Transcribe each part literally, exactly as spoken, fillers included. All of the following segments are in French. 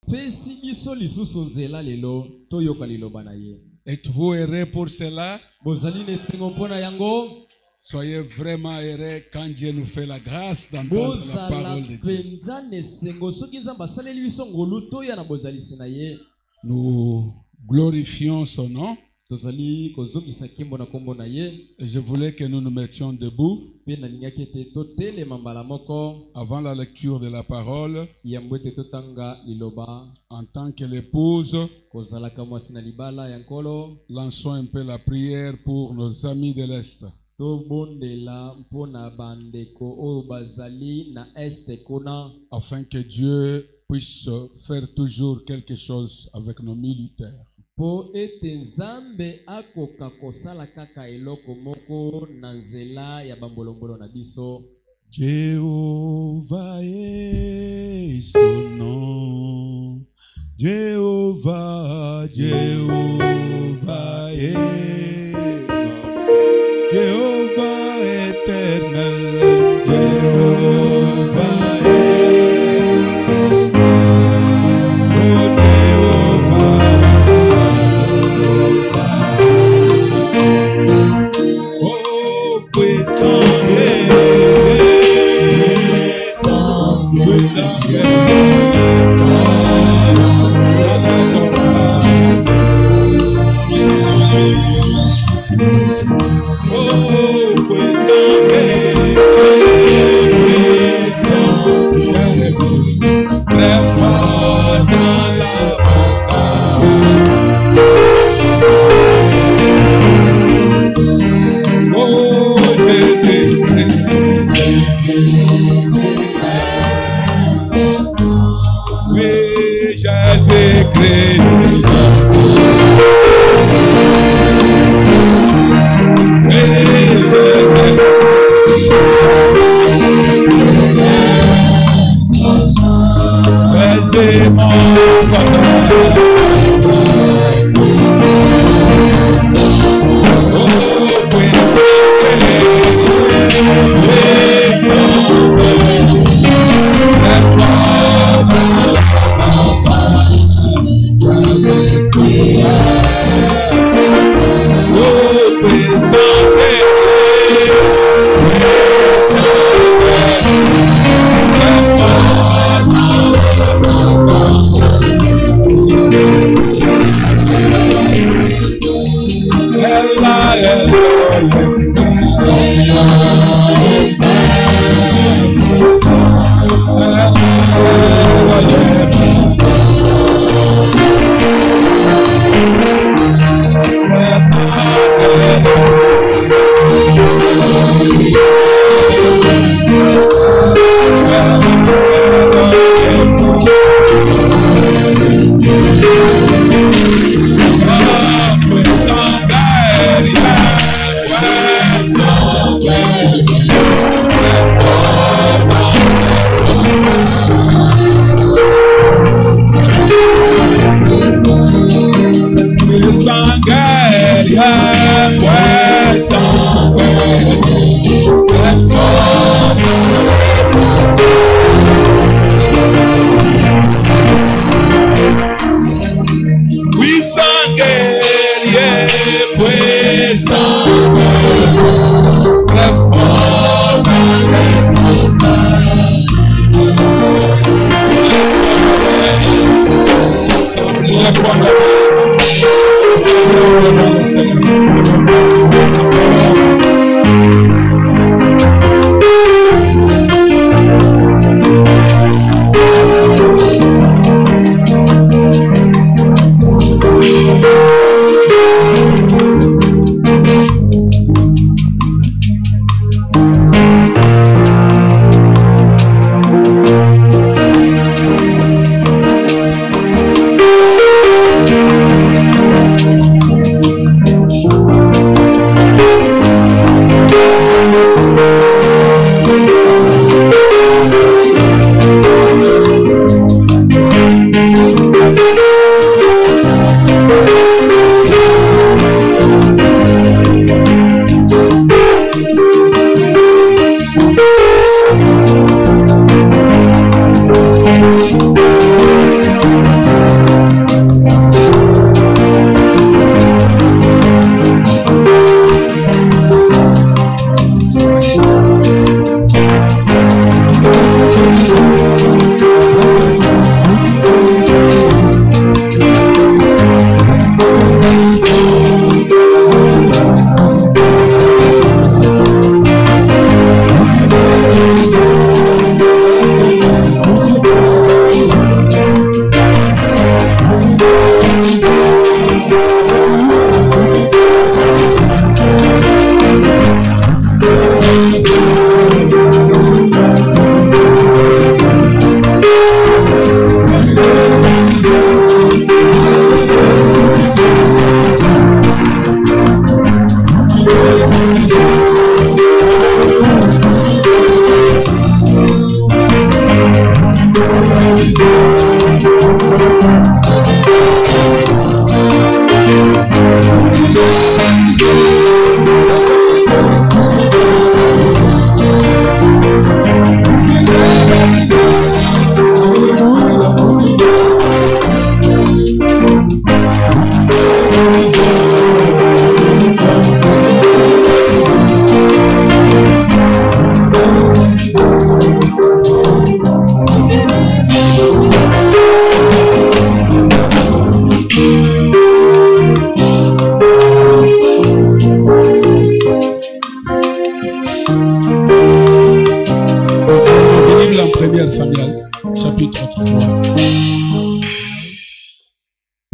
Êtes-vous heureux pour cela? Soyez vraiment heureux quand Dieu nous fait la grâce d'entendre la parole de Dieu. Nous glorifions son nom. Je voulais que nous nous mettions debout avant la lecture de la parole. En tant que l'épouse, lançons un peu la prière pour nos amis de l'Est. Afin que Dieu puisse faire toujours quelque chose avec nos militaires. Po ete nzambe akoka kosala kaka eloko moko na nzela ya bambolombolo na biso. Jéhovah est son nom. Jéhovah, Jéhovah est son nom. Jéhovah éternel, Jéhovah est son nom. Oh Jéhovah.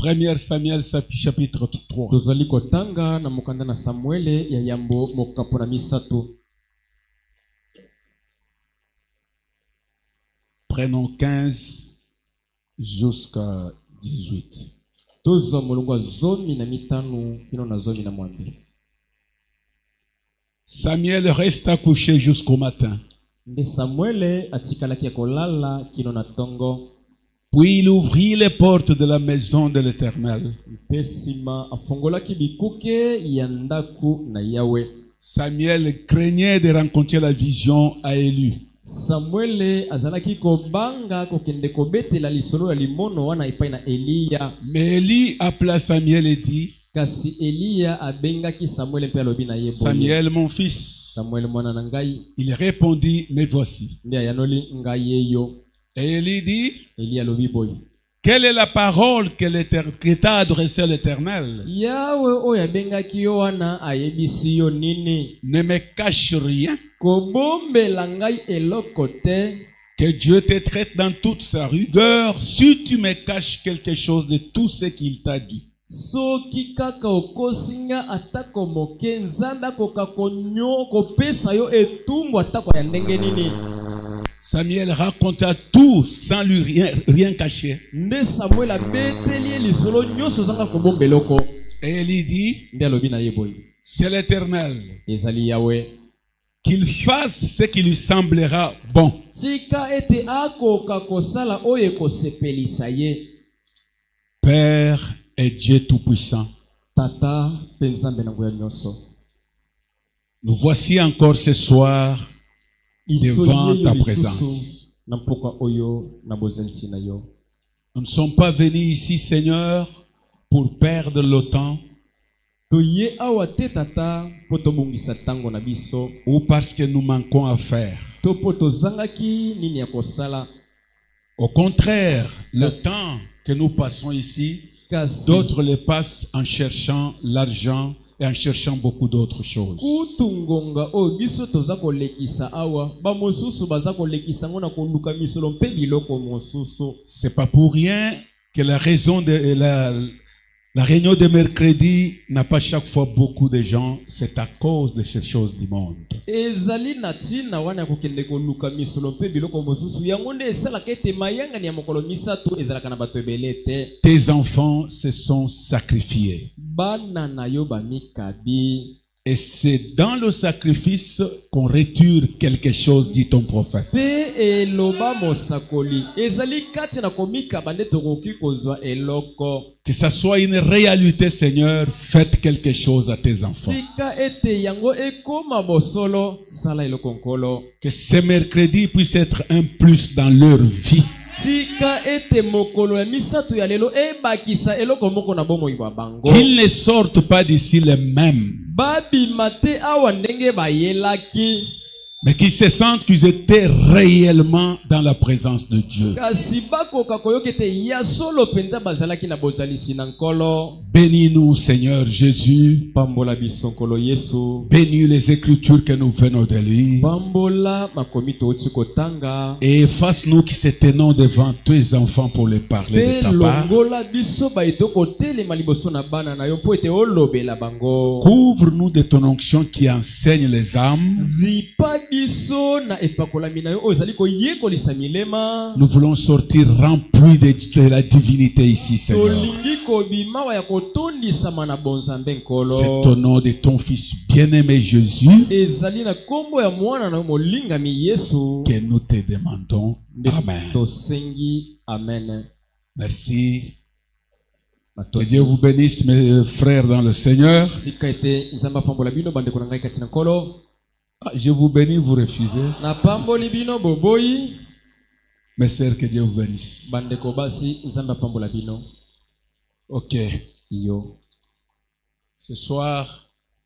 premier Samuel chapitre trois. tozali kotanga na mokanda na Samuele ya yambo mokapo na misato. Prenons quinze jusqu'à dix-huit. Tozwa molongo zomi na mitano kino na zomi na mwambe. Samuel resta couché jusqu'au matin. Nde Samuele atikalaki kolala kino na tongo. Puis il ouvrit les portes de la maison de l'Éternel. Pesima afongolaki bikuke ya ndaku na Yawe. Samuel craignait de rencontrer la vision à Élie. Samuele azalaki kobanga kokende kobetela lisolo ya limono wana epai na Eliya. Mais Élie appela Samuel et dit, kasi Eliya abengaki Samuele mpe alobi na ye boye. Samuel mon fils. Samuele mwana na ngai. Il répondit, me voici. Nde ayanoli ngai eyo. Et Élie dit, Eliya alobi boye. Quelle est la parole que t'a adressée l'Éternel? Yawe oyo abengaki yo wana ayebisi yo nini? Ne me cache rien. Kobombela ngai eloko te. Que Dieu te traite dans toute sa rigueur si tu me caches quelque chose de tout ce qu'il t'a dit. Soki kaka okosinga atako moke nzambe akoka konyo kopesa yo etumbu atako ya ndenge nini? Samuel raconta tout sans lui rien, rien cacher. Nde Samuel abeteli lisolo nyonso zanga kobombeloko. Et il dit, nde alobi na ye boye. C'est l'Éternel. Ezali Yawe. Qu'il fasse ce qui lui semblera bon. Tika ete akoka kosala oyo ekosepelisa ye. Père et Dieu Tout-Puissant. Tata pe Nzambe na nguya nyonso. Nous voici encore ce soir devant ta présence. Nous ne sommes pas venus ici, Seigneur, pour perdre le temps ou parce que nous manquons à faire. Au contraire, le temps que nous passons ici, d'autres le passent en cherchant l'argent et en cherchant beaucoup d'autres choses. C'est pas pour rien que la raison de la, la réunion de mercredi n'a pas chaque fois beaucoup de gens. C'est à cause de ces choses du monde. Tes enfants se sont sacrifiés. Et c'est dans le sacrifice qu'on retire quelque chose, dit ton prophète. Que ça soit une réalité, Seigneur, faites quelque chose à tes enfants. Que ce mercredi puisse être un plus dans leur vie. Qu'ils ne sortent pas d'ici les mêmes, mais qu'ils se sentent qu'ils étaient réellement dans la présence de Dieu. Bénis-nous, Seigneur Jésus. Bénis les Écritures que nous venons de lire. Et efface-nous qui se tenons devant tes enfants pour les parler de ta part. Couvre-nous de ton onction qui enseigne les âmes. Nous voulons sortir remplis de, de la divinité ici, Seigneur. C'est au nom de ton Fils bien-aimé Jésus que nous te demandons. Amen. Merci. Que Dieu vous bénisse, mes frères dans le Seigneur. Ah, je vous bénis, vous refusez. Mes sœurs, que Dieu vous bénisse. Ok. Ce soir,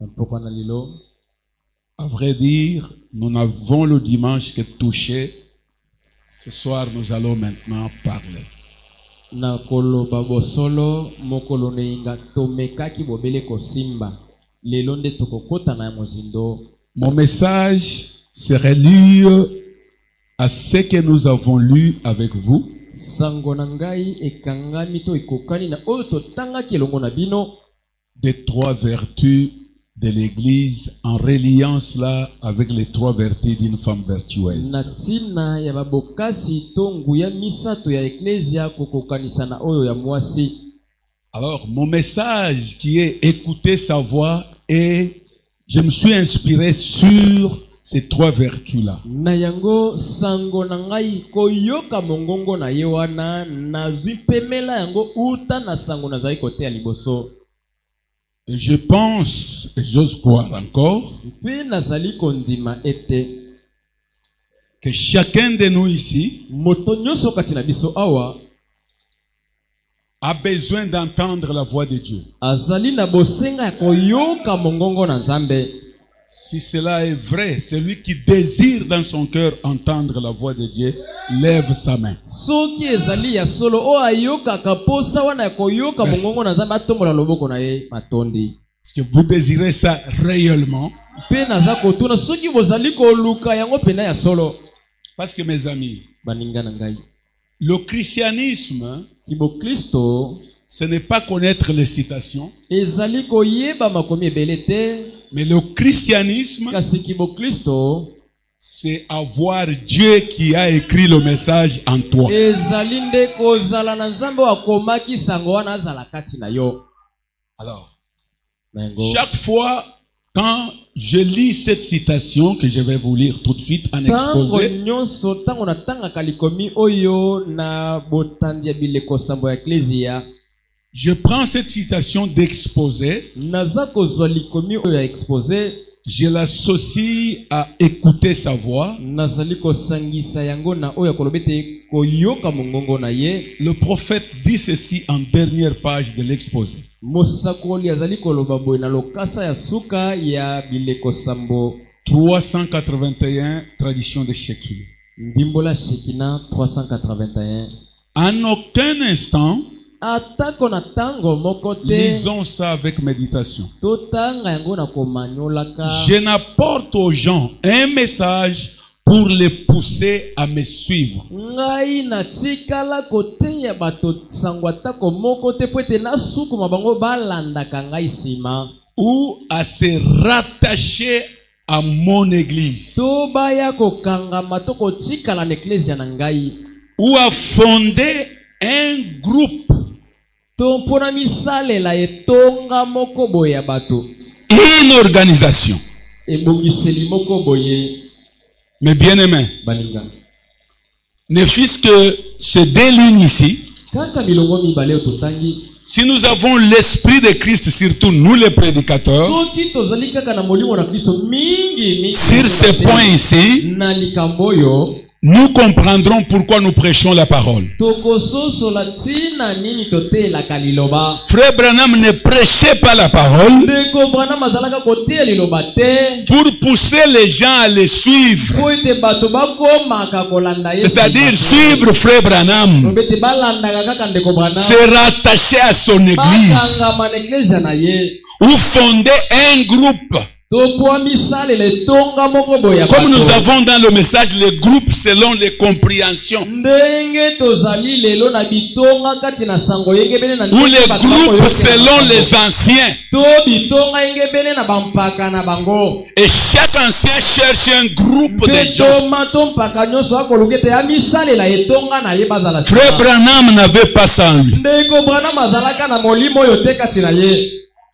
à vrai dire, nous n'avons le dimanche que touché. Ce soir, nous allons maintenant parler. Mon message serait lié à ce que nous avons lu avec vous. sango na ngai ekangami to ekokani na oyo totangaki elongo na bino des trois vertus de l'Église en reliant cela avec les trois vertus d'une femme vertueuse. na ntina ya babokasi to nguya misato ya eklesia kokokanisa na oyo ya mwasi. Alors, mon message qui est écouter sa voix, et je me suis inspiré sur ces trois vertus-là. Na yango sango na ngai koyoka mongongo na ye wana nazwi pemela yango uta na sango na zai kote ya liboso. Et je pense, et j'ose croire encore, Mpe nazali kondima ete que chacun de nous ici moto nyonso kati na biso awa a besoin d'entendre la voix de Dieu. azali na bosenga ya koyoka mongongo na Nzambe. Si cela est vrai, celui qui désire dans son cœur entendre la voix de Dieu, lève sa main. Soki ezali ya solo o ayokaka posa wana ya koyoka Merci. mongongo na Nzambe atombola loboko na ye matondi. Est-ce que vous désirez ça réellement? Mpe naza kotuna soki bozali koluka yango pena ya solo. Parce que mes amis, Baninga na ngai, le christianisme, kibo Kristo ce n'est pas connaître les citations, ezali koyeba makomi ebele te, mais le christianisme, kasi kibo Kristo c'est avoir Dieu qui a écrit le message en toi. ezali nde kozala na Nzambe akomaki sango wana azala kati na yo. Alors, Na yango, chaque fois quand je lis cette citation que je vais vous lire tout de suite en tango exposé, nyonso tango natangaka likomi oyo na botandi ya bileko sambo ya eklesia, je prends cette citation d'exposé, naza kozwa likomi oyo ya expose, je l'associe à écouter sa voix. nazali kosangisa yango na oyo koloba ete koyoka mongongo na ye. Le prophète dit ceci en dernière page de l'exposé. Mosakoli azali koloba boye na lokasa ya suka ya bileko sambo trois cent quatre-vingt-un, tradition de Shekina. ndimbola Shekina trois cent quatre-vingt-un. En aucun instant, atako na tango moko te lisons ça avec méditation. totanga yango na komanyolaka. Je n'apporte aux gens un message pour les pousser à me suivre. Ngai na tikala kote ya bato sango atako moko te po ete nasukuma bango balandaka ngai nsima, Ou à se rattacher à mon église. to baya kokangama to kotikala na eklesia na ngai, Ou à fonder un groupe, to mpona misalela etonga moko boye ya bato, une organisation. ebongiseli moko boye. Mais bien aimé, Balinga, ne fût-ce que ces deux lignes ici, kaka milongo mibale oyo totangi, si nous avons l'esprit de Christ, surtout nous les prédicateurs, soki tozali kaka na molimo na Kristo mingi mingi sur ces points ici, na likambo oyo, nous comprendrons pourquoi nous prêchons la parole. tokososola ntina nini toteelaka liloba. Frère Branham ne prêchait pas la parole Ndeko Branham azalaka koteya liloba te pour pousser les gens à les suivre. po ete bato bakomaka kolanda ye, C'est-à-dire suivre Frère Branham, loba ete balandaka kaka ndeko Branham, se rattacher à son église, bakangama na eklesia na ye, ou fonder un groupe. to po misalela etonga moko boye ya Comme nous bato. avons dans le message les groupes selon les compréhensions, Ndenge tozali lelo na bitonga kati na sango yenge bene na ou ndenge les bato groupes bakoyokela selon bango. les anciens. To bitonga yenge bene na bampaka na bango. Et chaque ancien cherche un groupe de Mpe gens. toma to mpaka nyonso akoluka ete amisalela etonga na ye bazala nsima. Frère Branham n'avait pas ça en lui. Ndeko Branham azalaka na molimo oyo te kati na ye.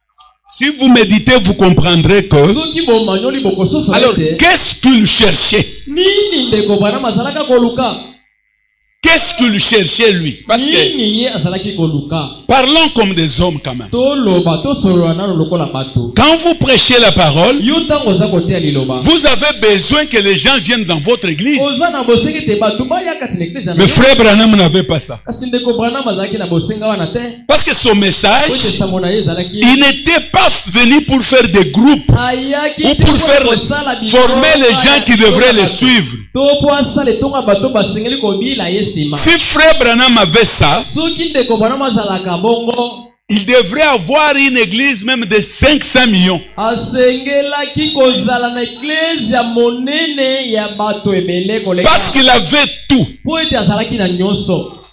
Si vous méditez, vous comprendrez que... Soki bomanyoli bokososola Alors, ete qu'est-ce qu'il cherchait? nini ndeko Branham azalaka koluka, Qu'est-ce qu'il cherchait lui? Parce que, nini ye azalaki koluka. parlons comme des hommes quand même. Toloba tosolola nano lokola bato. Quand vous prêchez la parole, Yo ntango oza koteya liloba, vous avez besoin que les gens viennent dans votre église. oza na bosenga ete bato baya kati na eklesia na Mais yo. frère Branham n'avait pas ça. Kasi ndeko Branham azalaki na bosenga wana te. Parce que son Po ete message, sango na ye ezalaki il n'était pas venu pour faire des groupes ayaki ou te pour po faire kosala bitonga former les gens ya qui devraient les bato. suivre. To po asala etonga bato basengeli kobila ye nsima. Si frère Branham avait ça, Soki ndeko Branham azalaka bongo, il devrait avoir une église même de cinq cents millions. asengelaki kozala na eklesia monene ya bato ebele koleka. Parce qu'il avait tout. Po ete azalaki na nyonso.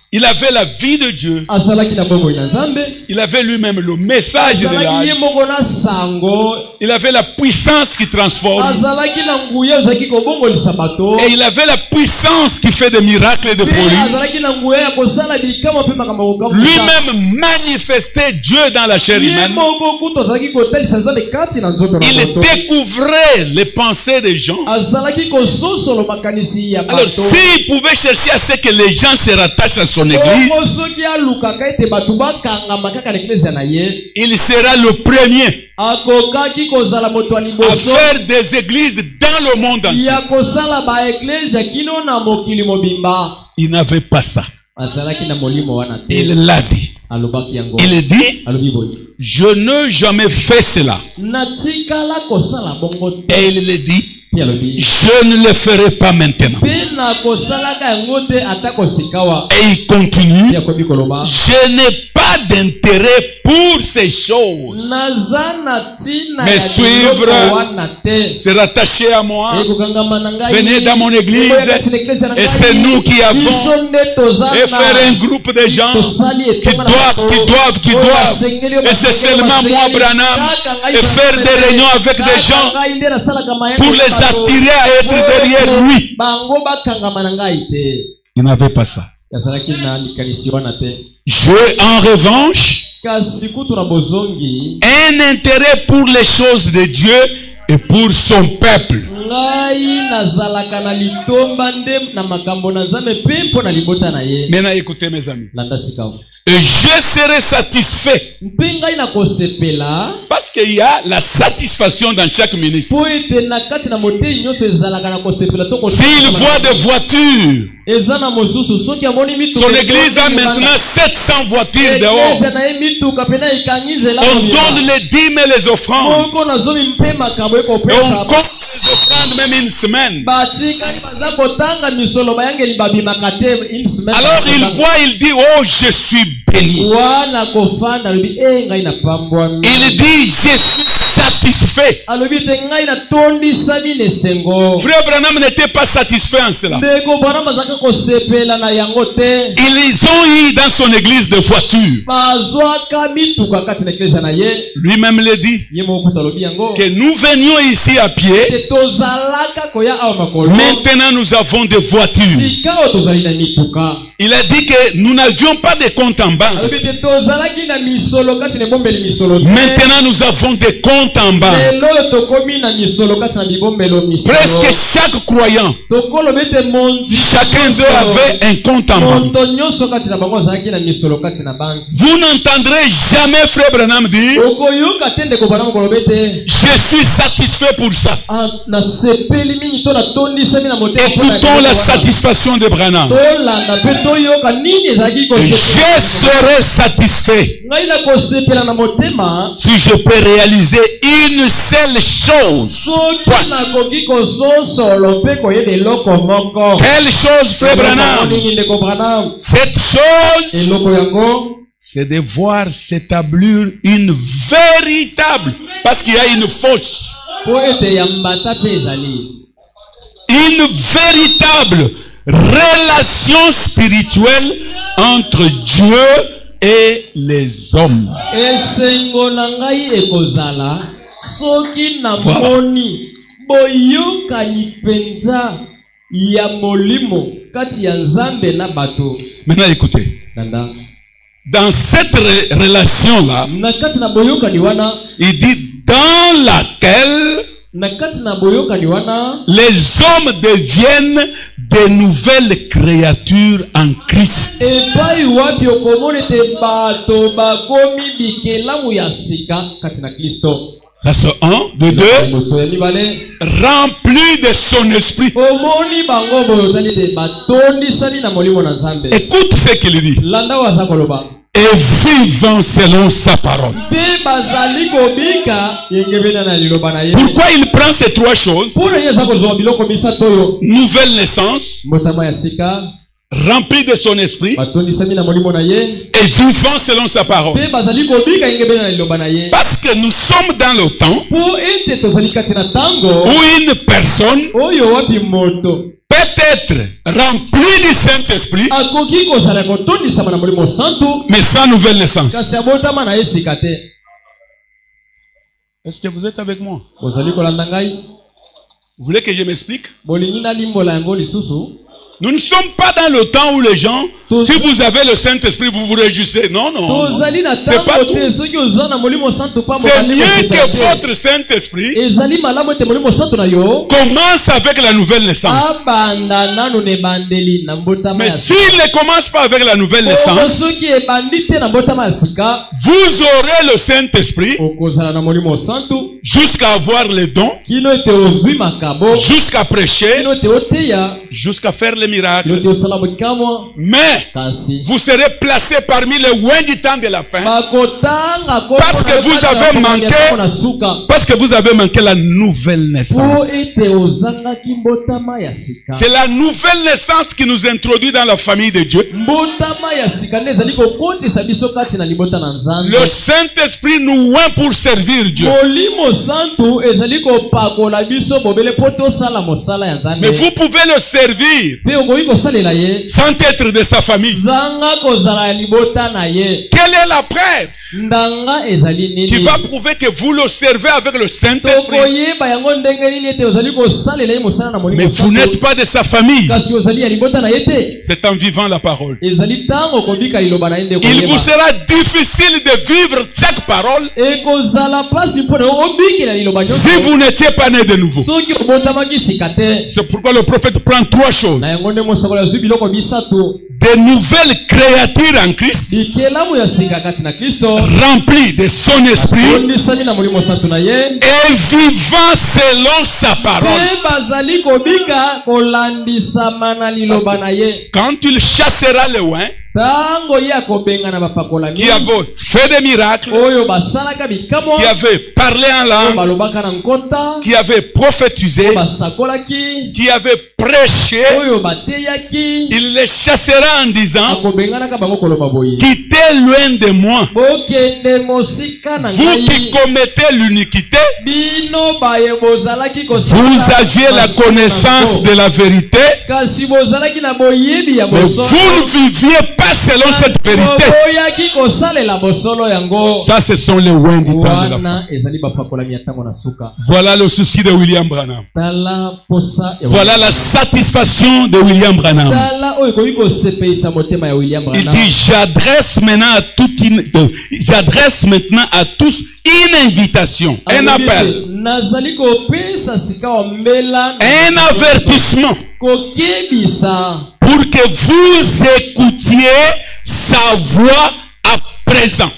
Il avait la vie de Dieu. azalaki na bomoi na Nzambe, Il avait lui-même le message de azalaki ye l'âge. moko na sango, Il avait la puissance qui transforme. azalaki na nguya ezalaki kobongolisa bato, Et il avait la puissance qui fait des miracles et de pe prodiges. azalaki na nguya ya kosala bikamwa mpe makambo kokamwisa. Lui-même manifestait Dieu dans la chair Ye humaine. moko kutu azalaki kotalisa Nzambe kati na nzoto na Il moto. découvrait les pensées des gens. Azalaki kososolo makanisi ya Alors, bato. s'il pouvait chercher à ce que les gens se rattachent à son église, Omo soki alukaka ete bato bakangama kaka na eklezia na ye, il sera le premier akokaki kozala moto ya à liboso faire des églises dans le monde entier. ya kosala baeklezia kino na mokili mobimba. Il n'avait pas ça. Azalaki na molimo wana te. Il l'a dit. Alobaki yango. Il dit, Alobi boye, je n'ai jamais fait cela. natikala kosala bongo te. Et il le dit, Puis alobi, je ne le ferai pas maintenant. pe na kosalaka yango te ata kosikawa. Et il continue, Puis akobi koloba, je n'ai pas d'intérêt pour ces choses. naza na tina Mais ya suivre, biloko wana te. Se rattacher à moi. Ekokangama na ngai, Venez dans mon église. ekoya kati na eklezia na Et ngai. c'est nous qui avons. Biso nde toza Et na- faire un groupe de gens tosali qui etonga na doivent, bato, qui doivent, qui oyo doivent. basengeli, oyo Et c'est basengeli, seulement moi, basengeli. Branham, Kaka ngai et faire Branham, des réunions avec kaka des gens ngai nde nasalaka mayele pour na les bato. attirer à être derrière lui. Bango bakangama na ngai te. Il n'avait pas ça. Yazalaki na likanisi wana te. J'ai en revanche Kasi kutu na bozongi, un intérêt pour les choses de Dieu et pour son peuple. ngai nazalaka na litomba nde na makambo na Nzambe mpe mpo na libota na ye. Maintenant écoutez mes amis. Landa sikao. Et je serai satisfait. Mpe ngai na kosepela, Parce qu'il y a la satisfaction dans chaque ministre. po ete na kati na motei nyonso ezalaka na kosepela to kosepela. S'il voit des voitures, Eza na mosusu soki amoni mituka. son église a maintenant sept cents voitures dehors. Eklezia na ye mituka pena ikangi nzela On mobimba. donne les dîmes et les offrandes. Moko nazomi mpe makambo Et on ekopesa. compte les offrandes même une semaine. Batikali baza kotanga misolo bayangeli babimaka te une semaine. Alors il voit, il dit, oh, je suis béni. wana kofanda alobi e ngai napambwami. Il dit, je suis satisfait. Alobi te ngai natondisami na esengo. Frère Branham n'était pas satisfait en cela. Ndeko Branham azalaka kosepela na yango te. Ils ont eu dans son église des voitures. Bazwaka mituka kati na eklezia na ye. Lui-même le dit, Ye moko kuta alobi yango. que nous venions ici à pied. Te tozalaka koya awa makolo. Maintenant nous avons des voitures. Sika oyo tozali na mituka. Il a dit que nous n'avions pas de compte en banque. Alobi te tozalaki na misolo kati na ebombeli misolo te. Maintenant nous avons des comptes en banque. Lelo oyo tokomi na misolo kati na bibombelo misolo. Presque chaque croyant, Tokolobi te mondi. chacun d'eux avait un compte en banque. Moto nyonso kati na bango azalaki na misolo kati na banki. Vous n'entendrez jamais Frère Branham dire, Okoyoka te ndeko Branham kolobi te. je suis satisfait pour ça. Ah, nasepeli mingi to natondisami na motema. Écoutons la satisfaction de Branham. Tolanda mpe toyoka nini ezalaki Je kosepela. serai satisfait Ngai na kosepela na motema. si je peux réaliser une seule chose. Soki nakoki kozosolo mpe koyeba eloko moko. Quelle chose, Frère Branham? Nini ndeko Branham? Cette chose, Eloko yango. c'est de voir s'établir une véritable, parce qu'il y a une fausse, Po ete ya mbata mpe ezali. une véritable relation spirituelle entre Dieu et les hommes. Esengo na ngai ekozala soki namoni boyokani penza ya molimo kati ya Nzambe na bato. Maintenant écoutez, Nanda. dans cette re- relation-là, Na kati na boyokani wana, il dit dans laquelle na kati na boyokani wana, les hommes deviennent de nouvelles créatures en Christ. epai wapi okomona ete bato bakomi bikelamu ya sika kati na Kristo. Ça c'est un, de deux, Moso ya mibale. rempli de son esprit. Omoni bango boyo tali te batondisani na molimo na Nzambe. Écoute ce qu'il dit. Landa waza koloba. Et vivant selon sa parole. Pe bazali kobika yengebena na liloba na ye. Pourquoi il prend ces trois choses? Pour yeza kozwa biloko misato yo. Nouvelle naissance, Mbotama ya sika, remplis de son esprit batondisami na molimo na ye et vivant selon sa parole. pe bazali kobika ingebena na liloba na ye Parce que nous sommes dans le temps po ete tozali kati na tango où une personne oyo wapi moto peut être remplie du Saint-Esprit, akoki kozala kotondisama na molimo santu mais sans nouvelle naissance. kasi abotama na ye sika te. Est-ce que vous êtes avec moi? Ozali kolanda ngai Vous voulez que je m'explique? bolingi na limbola yango lisusu. Nous ne sommes pas dans le temps où les gens, si vous avez le Saint-Esprit, vous vous réjouissez. Non, non. non. C'est pas tout. C'est mieux que votre Saint-Esprit commence avec la nouvelle naissance. Mais s'il ne commence pas avec la nouvelle naissance, vous aurez le Saint-Esprit jusqu'à avoir les dons, jusqu'à prêcher, jusqu'à faire les miracles. Mais vous serez placé parmi les loin du temps de la fin parce que vous avez manqué parce que vous avez manqué la nouvelle naissance. C'est la nouvelle naissance qui nous introduit dans la famille de Dieu. Le Saint-Esprit nous oint pour servir Dieu. Mais vous pouvez le servir sans être de sa famille. Quelle est la preuve qui va prouver que vous le servez avec le Saint-Esprit? Mais vous n'êtes pas de sa famille. C'est en vivant la parole. Il vous sera difficile de vivre chaque parole si vous n'étiez pas né de nouveau. C'est pourquoi le prophète prend trois choses: des nouvelles créatures en Christ, remplies de son esprit et vivant selon sa parole. Quand il chassera le loin, qui avait fait des miracles, qui avait parlé en langue, qui avait prophétisé, qui avait prêché, il les chassera en disant: quittez loin de moi, vous qui commettez l'iniquité, vous aviez la connaissance de la vérité, mais vous ne viviez pas selon cette vérité. Ça, ce sont les loin du temps de la fin. Voilà le souci de William Branham. Voilà la satisfaction de William Branham. Il dit: j'adresse maintenant à toute une, euh, j'adresse maintenant à tous une invitation, un appel, un avertissement pour que vous écoutiez sa voix à présent.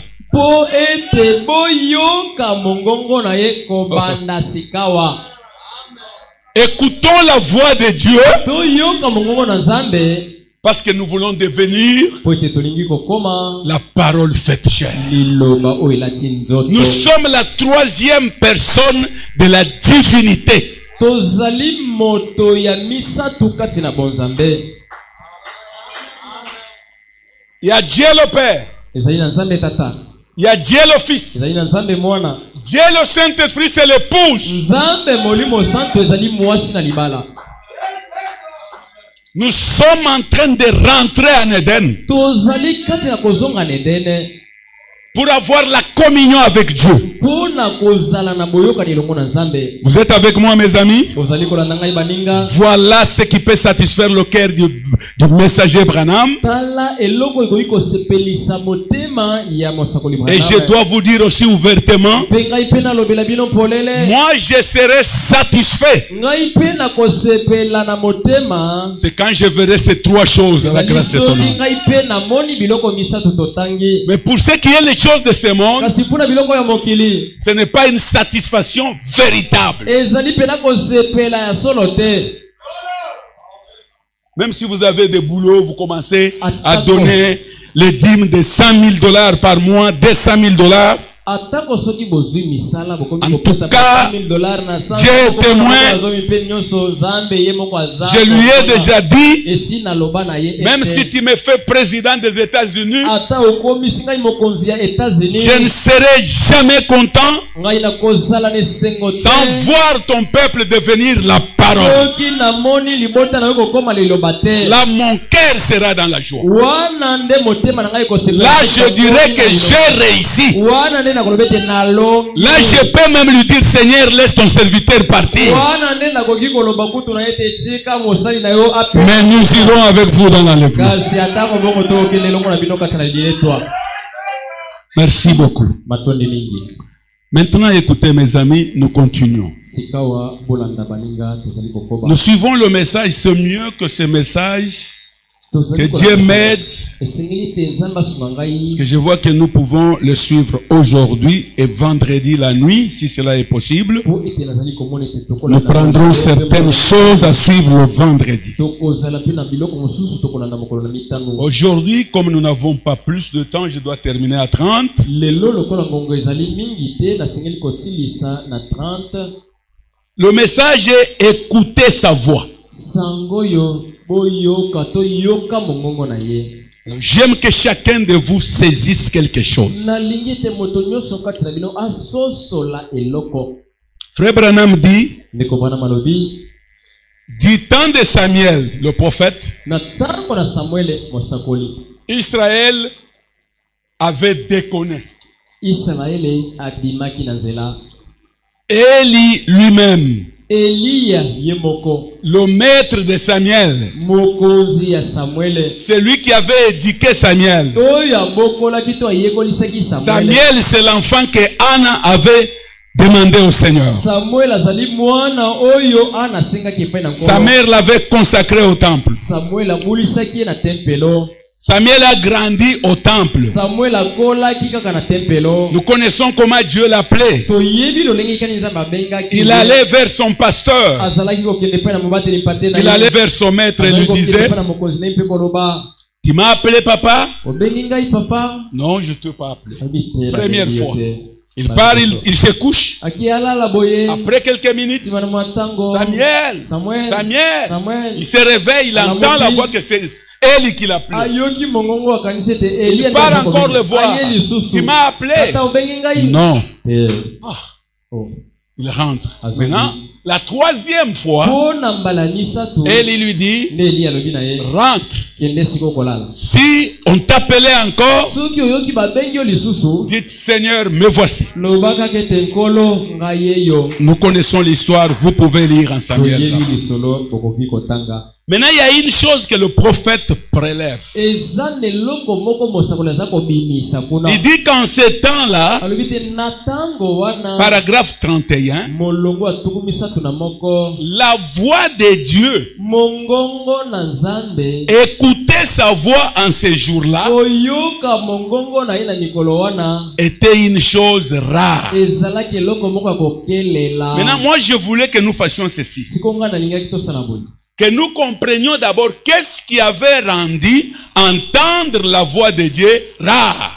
Écoutons la voix de Dieu parce que nous voulons devenir la parole faite chair. Nous sommes la troisième personne de la divinité. Il y a Dieu le Père, il y a Dieu le Fils, Dieu le Saint-Esprit, c'est l'épouse. Nous sommes en train de rentrer en Éden pour avoir la communion avec Dieu. Vous êtes avec moi, mes amis? Voilà ce qui peut satisfaire le cœur du, du messager Branham. Et je dois vous dire aussi ouvertement, moi je serai satisfait. C'est quand je verrai ces trois choses à la grâce étonnante. Mais pour ce qui est les choses de ce monde, ce n'est pas une satisfaction véritable. Même si vous avez des boulots, vous commencez à donner les dîmes de cent mille dollars par mois, deux cent mille dollars. En tout cas, Dieu est témoin. Je lui ai déjà dit, même si tu me fais président des États-Unis, je ne serai jamais content sans voir ton peuple devenir la parole. Là, mon cœur sera dans la joie. Là, je dirais que j'ai réussi. Là, je peux même lui dire, Seigneur, laisse ton serviteur partir. Mais nous irons avec vous dans l'enlèvement. Merci beaucoup. Maintenant, écoutez mes amis, nous continuons. Nous suivons le message, c'est mieux que ce message. Que Dieu m'aide. Parce que je vois que nous pouvons le suivre aujourd'hui et vendredi la nuit, si cela est possible. Nous prendrons certaines choses à suivre le vendredi. Aujourd'hui, comme nous n'avons pas plus de temps, je dois terminer à trente. Le message est écouter sa voix. J'aime que chacun de vous saisisse quelque chose. Frère Branham dit, du temps de Samuel, le prophète, Israël avait déconné. Élie lui-même, le maître de Samuel, c'est lui qui avait éduqué Samuel. Samuel, c'est l'enfant que Anna avait demandé au Seigneur. Sa mère l'avait consacré au temple. Samuel a grandi au temple. Nous connaissons comment Dieu l'appelait. Il allait vers son pasteur. Il allait vers son maître et lui disait, tu m'as appelé papa? Non, je ne t'ai pas appelé. Première fois. Il part, il, il se couche. Après quelques minutes, Samuel, Samuel, il se réveille, il entend la voix que c'est Élie qui l'appelle. Il part encore le voir. Tu m'as appelé? Non. Ah. Il rentre. Maintenant, la troisième fois, Élie lui dit, rentre. Si on t'appelait encore, dites, Seigneur, me voici. Nous connaissons l'histoire, vous pouvez lire en Samuel. Maintenant, il y a une chose que le prophète prélève. Il dit qu'en ce temps-là, paragraphe trente et un, la voix de Dieu, écouter sa voix en ces jours-là, était une chose rare. Maintenant, moi, je voulais que nous fassions ceci. Que nous comprenions d'abord qu'est-ce qui avait rendu entendre la voix de Dieu rare.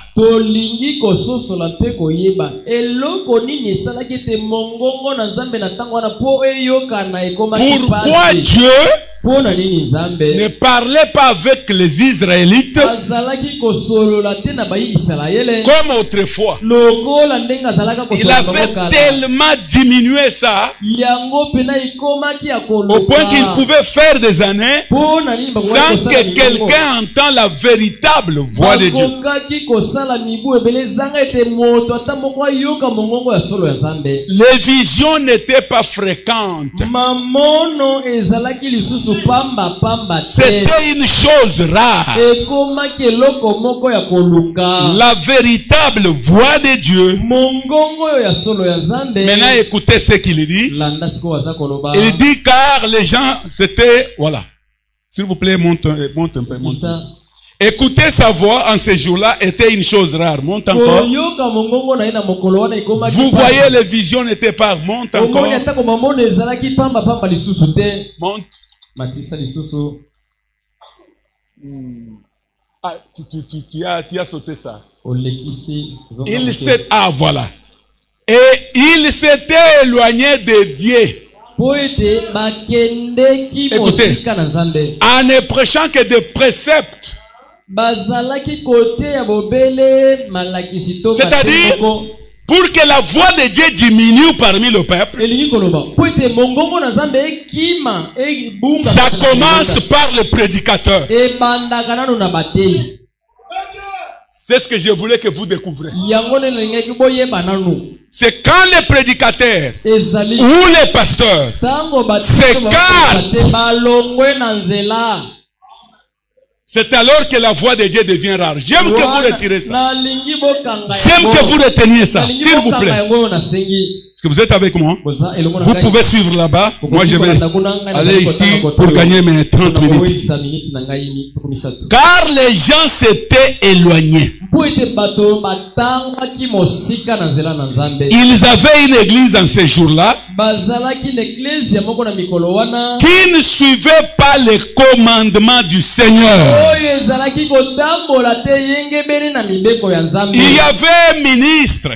Pourquoi Dieu ne parlait pas avec les Israélites comme autrefois? Il avait tellement diminué ça au point qu'il pouvait faire des années sans que quelqu'un entende la véritable voix de Dieu. Les visions n'étaient pas fréquentes. C'était une chose rare. La véritable voix de Dieu. Maintenant, écoutez ce qu'il dit. Il dit car les gens, c'était, voilà. S'il vous plaît, monte, monte un peu. Monte. Écouter sa voix en ces jours-là était une chose rare. Monte encore. Vous voyez, les visions n'étaient pas. Monte encore. Monte. Ah, tu, tu, tu, tu, as, tu as sauté ça. Il s'est... Ah, voilà. Et il s'était éloigné de Dieu. Écoutez, en ne prêchant que des préceptes. C'est-à-dire, pour que la voix de Dieu diminue parmi le peuple, ça commence par le prédicateur. C'est ce que je voulais que vous découvriez. C'est quand les prédicateurs ou les pasteurs s'écartent, c'est alors que la voix de Dieu devient rare. J'aime que vous retirez ça. J'aime que vous reteniez ça, s'il vous plaît. Est-ce que vous êtes avec moi? Vous pouvez suivre là-bas. Moi, je vais aller ici pour gagner mes trente minutes. Car les gens s'étaient éloignés. Ils avaient une église en ces jours-là qui ne suivait pas les commandements du Seigneur. Il y avait un ministre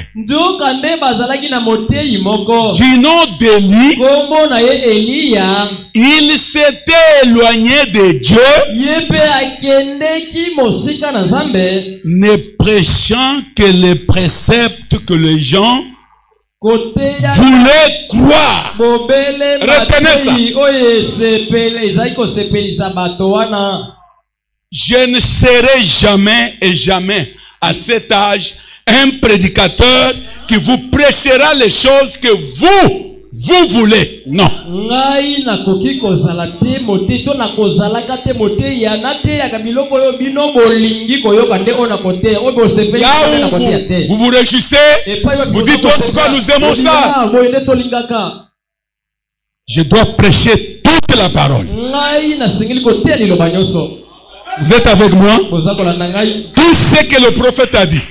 du nom d'Élie. Il s'était éloigné de Dieu, ne prêchant que les préceptes que les gens voulaient croire. Retenez ça. Je ne serai jamais et jamais à cet âge un prédicateur qui vous prêchera les choses que vous vous voulez. Non. Là où vous vous, vous réjouissez, vous dites en tout cas nous aimons ça. Je dois prêcher toute la parole. Vous êtes avec moi? Tout ce que le prophète a dit.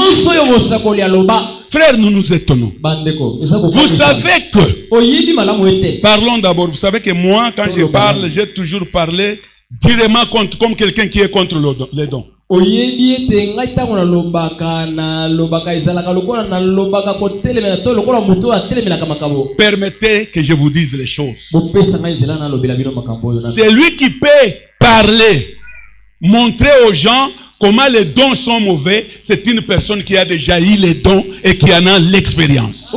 Frère, nous nous étonnons. Vous savez que, parlons d'abord, vous savez que moi, quand je parle, j'ai toujours parlé directement contre, comme quelqu'un qui est contre les dons. Permettez que je vous dise les choses. C'est lui qui peut parler, montrer aux gens comment les dons sont mauvais. C'est une personne qui a déjà eu les dons et qui en a l'expérience.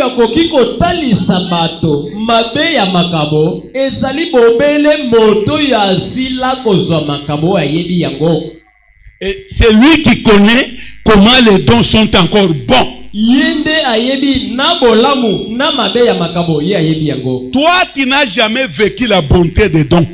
Et c'est lui qui connaît comment les dons sont encore bons. Toi, tu n'as jamais vécu la bonté des dons.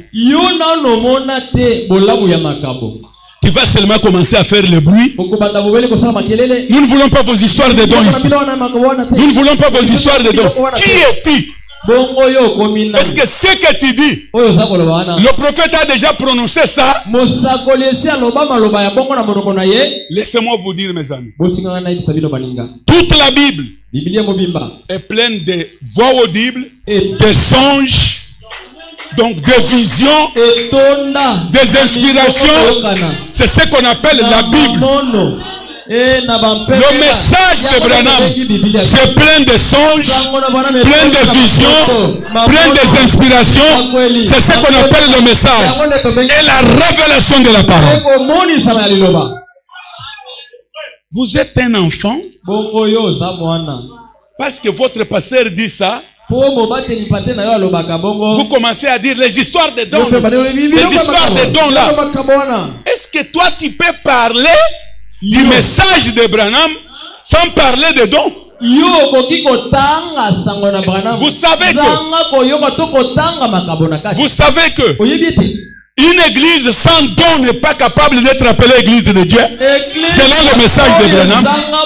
Tu vas seulement commencer à faire le bruit. Nous ne voulons pas vos histoires de dons ici. Nous ne voulons pas vos histoires de dons. Qui es-tu? Est-ce que ce que tu dis, le prophète a déjà prononcé ça? Laissez-moi vous dire, mes amis, toute la Bible est pleine de voix audibles, de songes, donc des visions, des inspirations. C'est ce qu'on appelle la Bible. Le message de Branham, c'est plein de songes, plein de visions, plein d'inspirations. C'est ce qu'on appelle le message et la révélation de la parole. Vous êtes un enfant parce que votre pasteur dit ça. Vous commencez à dire les histoires des dons, les histoires des dons là. Est-ce que toi tu peux parler du message de Branham sans parler de dons? Vous savez que Vous savez que une église sans don n'est pas capable d'être appelée église de Dieu. Selon le message de Branham.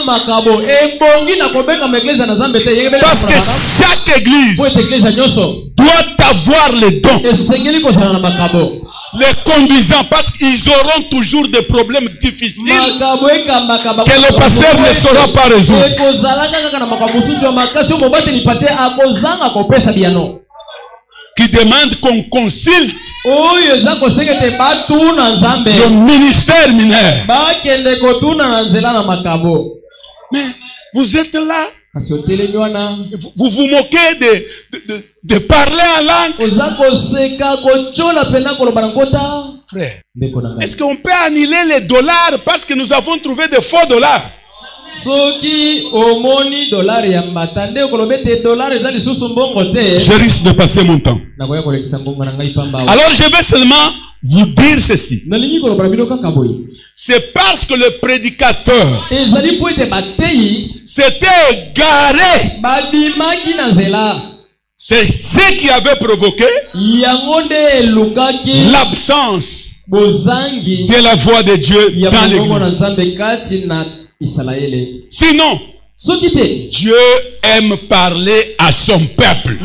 Parce que chaque église doit avoir les dons, les conduisant, parce qu'ils auront toujours des problèmes difficiles que le pasteur ne saura pas résoudre. Qui demande qu'on consulte Le ministère mineur. Mais vous êtes là. Vous vous moquez de, de, de, de parler en langue. Frère, est-ce qu'on peut annuler les dollars parce que nous avons trouvé de faux dollars? Je risque de passer mon temps. Alors je vais seulement vous dire ceci. C'est parce que le prédicateur s'était égaré. C'est ce qui avait provoqué l'absence de la voix de Dieu dans l'église. Sinon, Dieu aime parler à son peuple.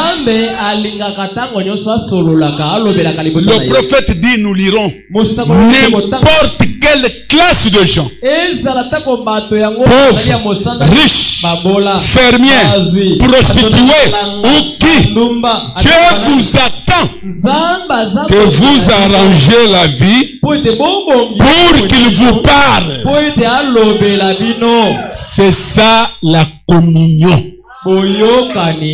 Le prophète dit, nous lirons n'importe quelle classe de gens, pauvres, riches, fermiers, prostituées ou qui, Dieu vous attend que vous arrangez la vie pour qu'il vous parle. C'est ça la communion. Vous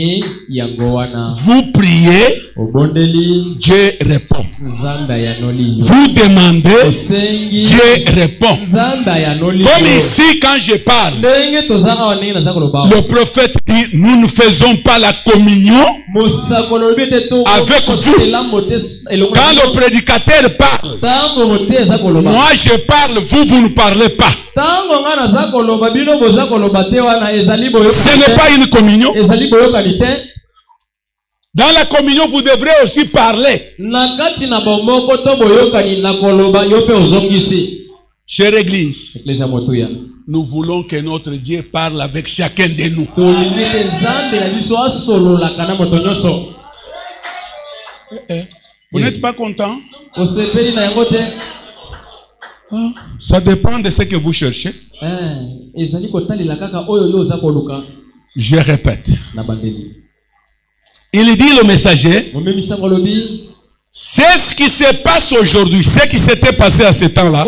priez, Dieu répond. Vous demandez, Dieu répond. Comme ici, quand je parle, le prophète dit, nous ne faisons pas la communion avec vous. Quand le prédicateur parle, moi je parle, vous, vous ne parlez pas. Ce n'est pas une communion. Dans la communion, vous devrez aussi parler. Chère Église, nous voulons que notre Dieu parle avec chacun de nous. Vous n'êtes pas content? Ça dépend de ce que vous cherchez. Je répète. Il dit le messager, c'est ce qui se passe aujourd'hui, ce qui s'était passé à ce temps-là.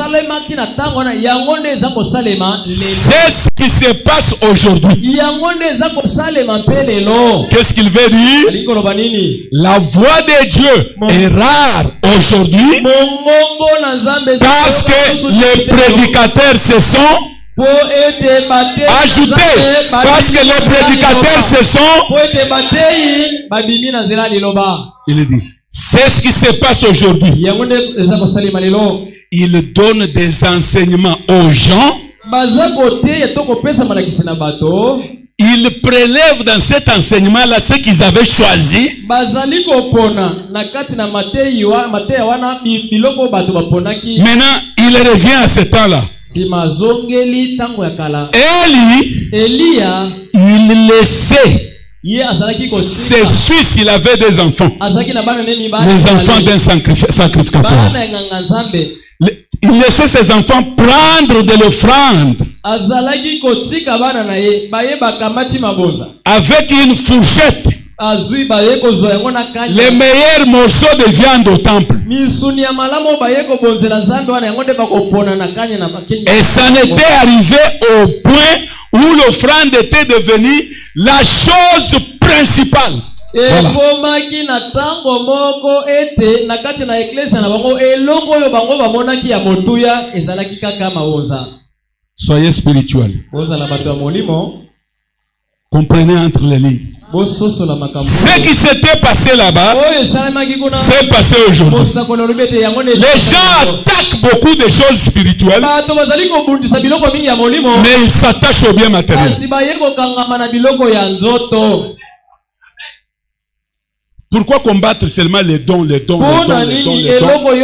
C'est ce qui se passe aujourd'hui. Qu'est-ce qu'il veut dire? La voix de Dieu est rare aujourd'hui parce que les prédicateurs se sont ajoutés, parce que les prédicateurs se sont. Il dit, c'est ce qui se passe aujourd'hui. Il donne des enseignements aux gens. Il prélève dans cet enseignement-là ce qu'ils avaient choisi. Maintenant, il revient à ce temps-là. Élie, il laissait ses fils, il avait des enfants. Les enfants d'un sacrificateur. Il laissait ses enfants prendre de l'offrande avec une fourchette. Les meilleurs morceaux de viande au temple. Et ça n'était arrivé au point où l'offrande était devenue la chose principale. Voilà. Soyez spirituel. Comprenez entre les lignes. Ce qui s'était passé là-bas, c'est passé aujourd'hui. Les gens attaquent beaucoup de choses spirituelles, mais ils s'attachent au bien matériel. Pourquoi combattre seulement les dons, les dons, les dons, les dons, les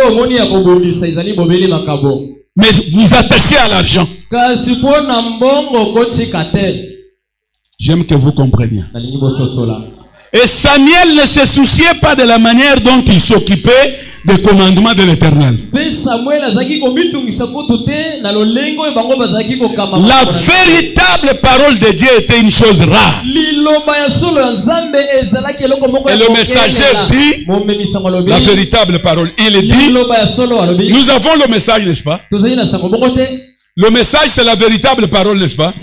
dons? Mais vous attachez à l'argent. J'aime que vous compreniez. Et Samuel ne se souciait pas de la manière dont il s'occupait des commandements de l'Éternel. La véritable parole de Dieu était une chose rare. Et le messager dit, la véritable parole, il dit, nous avons le message, n'est-ce pas? Le message, c'est la véritable parole, n'est-ce pas?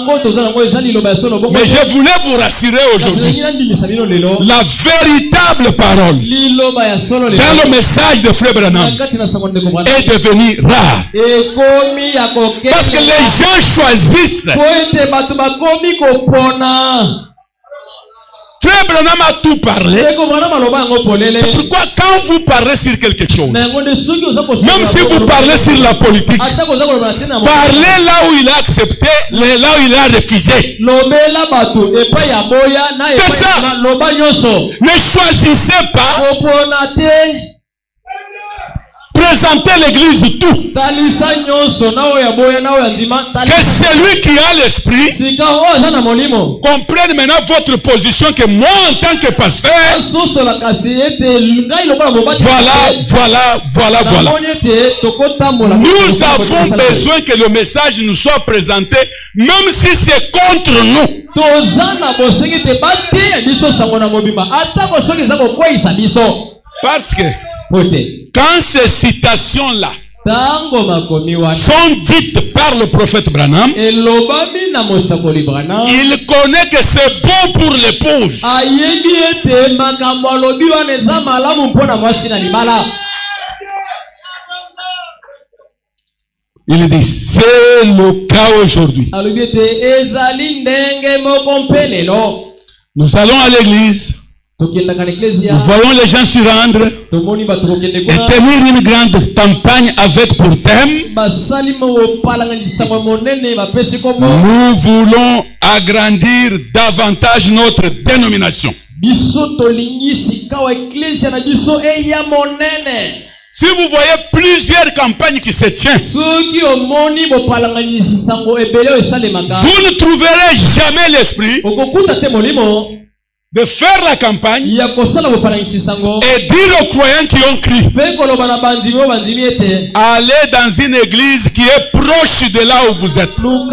Mais je voulais vous rassurer aujourd'hui. La véritable parole dans le message de Frère Branham est devenue rare. Parce que les gens choisissent. Frère Branham a tout parlé. C'est pourquoi quand vous parlez sur quelque chose, même si vous parlez sur la politique, parlez là où il a accepté, là où il a refusé. C'est ça. Ne choisissez pas. Présenter l'église tout. Que celui qui a l'esprit comprenne maintenant votre position, que moi en tant que pasteur, voilà, voilà, voilà, voilà. Nous avons besoin que le message nous soit présenté, même si c'est contre nous. Parce que quand ces citations-là sont dites par le prophète Branham, il connaît que c'est bon pour l'épouse. Il dit, c'est le cas aujourd'hui. Nous allons à l'église. Nous voyons les gens se rendre et tenir une grande campagne avec pour thème, nous voulons agrandir davantage notre dénomination. Si vous voyez plusieurs campagnes qui se tiennent, vous ne trouverez jamais l'esprit de faire la campagne et dire aux croyants qui ont crié, allez dans une église qui est proche de là où vous êtes. Non.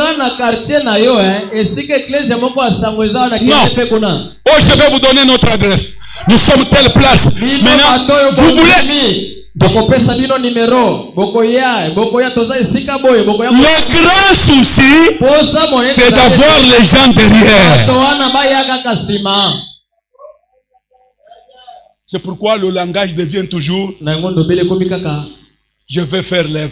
Oh, je vais vous donner notre adresse. Nous sommes telle place. Maintenant, vous voulez... Le grand souci, c'est d'avoir les gens derrière. C'est pourquoi le langage devient toujours je vais faire l'œuvre.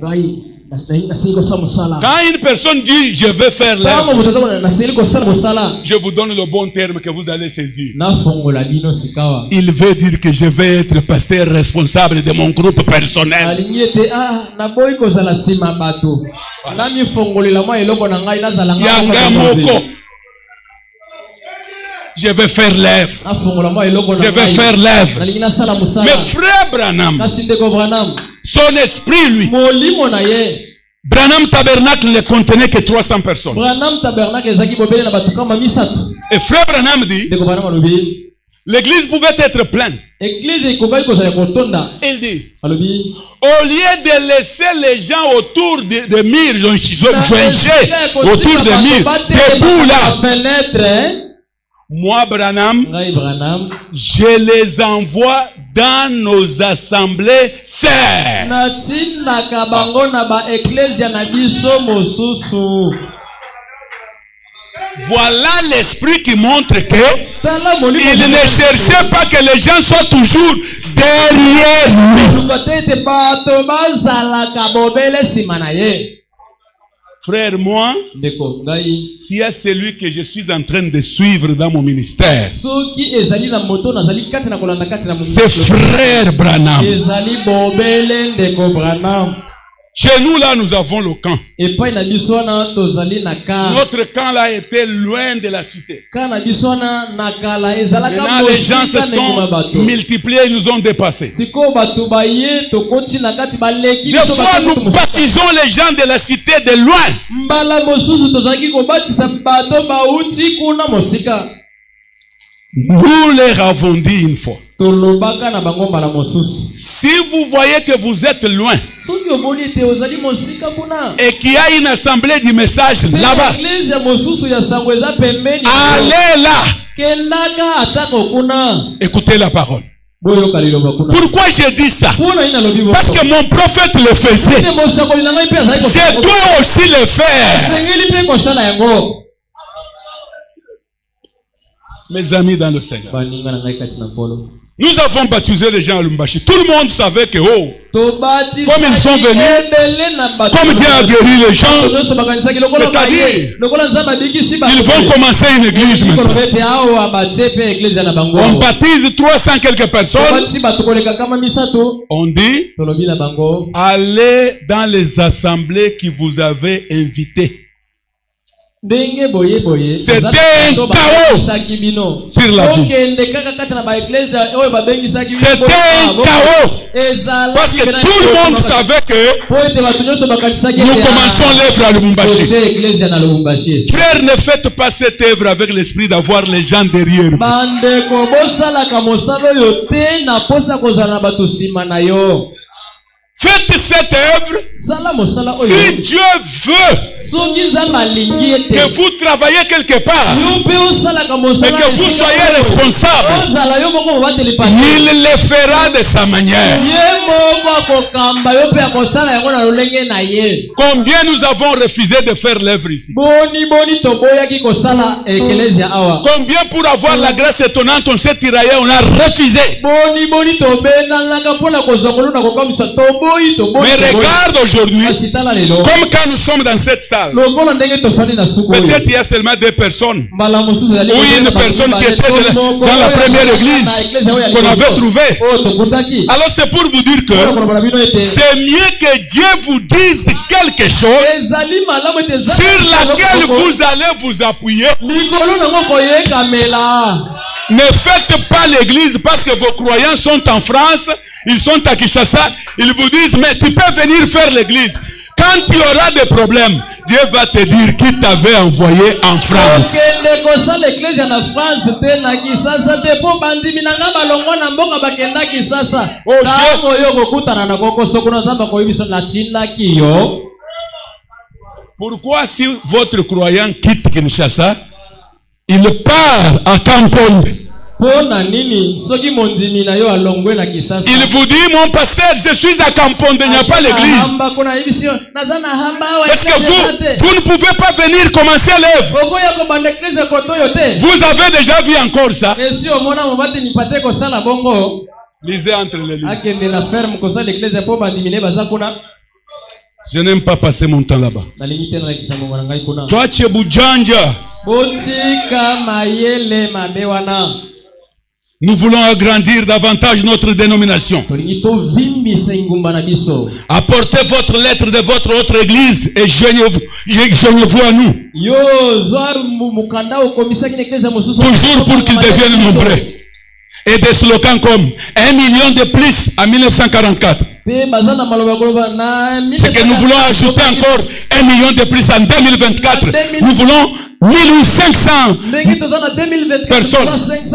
Quand une personne dit je vais faire l'œuvre, je vous donne le bon terme que vous allez saisir. Il veut dire que je vais être pasteur responsable de mon groupe personnel. Yangamoko. Je vais faire l'œuvre. Je vais faire l'œuvre. Mais frère Branham, son esprit, lui, Branham Tabernacle ne contenait que trois cents personnes. Et frère Branham dit, l'église pouvait être pleine. Il dit, au lieu de laisser les gens autour de, de murs, autour de murs, debout là, moi, Branham, je les envoie dans nos assemblées sœurs. Voilà l'esprit qui montre que il ne cherchait pas que les gens soient toujours derrière lui. Frère, moi, s'il y a celui que je suis en train de suivre dans mon ministère, c'est frère Branham. Chez nous, là, nous avons le camp. Notre camp, là, était loin de la cité. Maintenant, les gens se sont multipliés, ils nous ont dépassés. Des fois, nous baptisons les gens de la cité de loin. Nous leur avons dit une fois. Si vous voyez que vous êtes loin et qu'il y a une assemblée du message là-bas, allez là. Écoutez la parole. Pourquoi j'ai dit ça? Parce que mon prophète le faisait. Je dois aussi le faire. Mes amis dans le Seigneur, nous avons baptisé les gens à Lubumbashi. Tout le monde savait que, oh, comme ils sont venus, comme Dieu a guéri les gens, c'est-à-dire, ils vont commencer une église maintenant. On baptise trois cents quelques personnes. On dit, allez dans les assemblées qui vous avez invitées. C'était un chaos sur la vie. C'était un chaos. Parce que tout le monde savait que nous commençons l'œuvre à Lubumbashi. Frère, ne faites pas cette œuvre avec l'esprit d'avoir les gens derrière vous. Faites cette œuvre si Dieu veut que vous travaillez quelque part et que vous soyez responsable. Il le fera de sa manière. Combien nous avons refusé de faire l'œuvre ici? Combien pour avoir la grâce étonnante on s'est tiraillé, on a refusé. Mais regarde aujourd'hui, comme quand nous sommes dans cette salle, peut-être il y a seulement deux personnes, ou une personne qui était dans la première église qu'on avait trouvée. Alors c'est pour vous dire que c'est mieux que Dieu vous dise quelque chose sur laquelle vous allez vous appuyer. Ne faites pas l'église parce que vos croyants sont en France, ils sont à Kinshasa, ils vous disent, mais tu peux venir faire l'église. Quand il y aura des problèmes, Dieu va te dire qui t'avait envoyé en France. Pourquoi si votre croyant quitte Kinshasa, il part à Kamponde? Il vous dit, mon pasteur, je suis à Kamponde, il n'y a pas l'église. Est-ce que vous, vous ne pouvez pas venir commencer l'œuvre? Vous avez déjà vu encore ça? Lisez entre les lignes. Je n'aime pas passer mon temps là-bas. Toi, tu es Boudjanja. Nous voulons agrandir davantage notre dénomination. Apportez votre lettre de votre autre église et joignez-vous joignez-vous à nous. Toujours pour qu'ils deviennent nombreux. Et des slogans comme un million de plus en mille neuf cent quarante-quatre. C'est que nous voulons ajouter encore un million de plus en deux mille vingt-quatre. Nous voulons mille cinq cents personnes.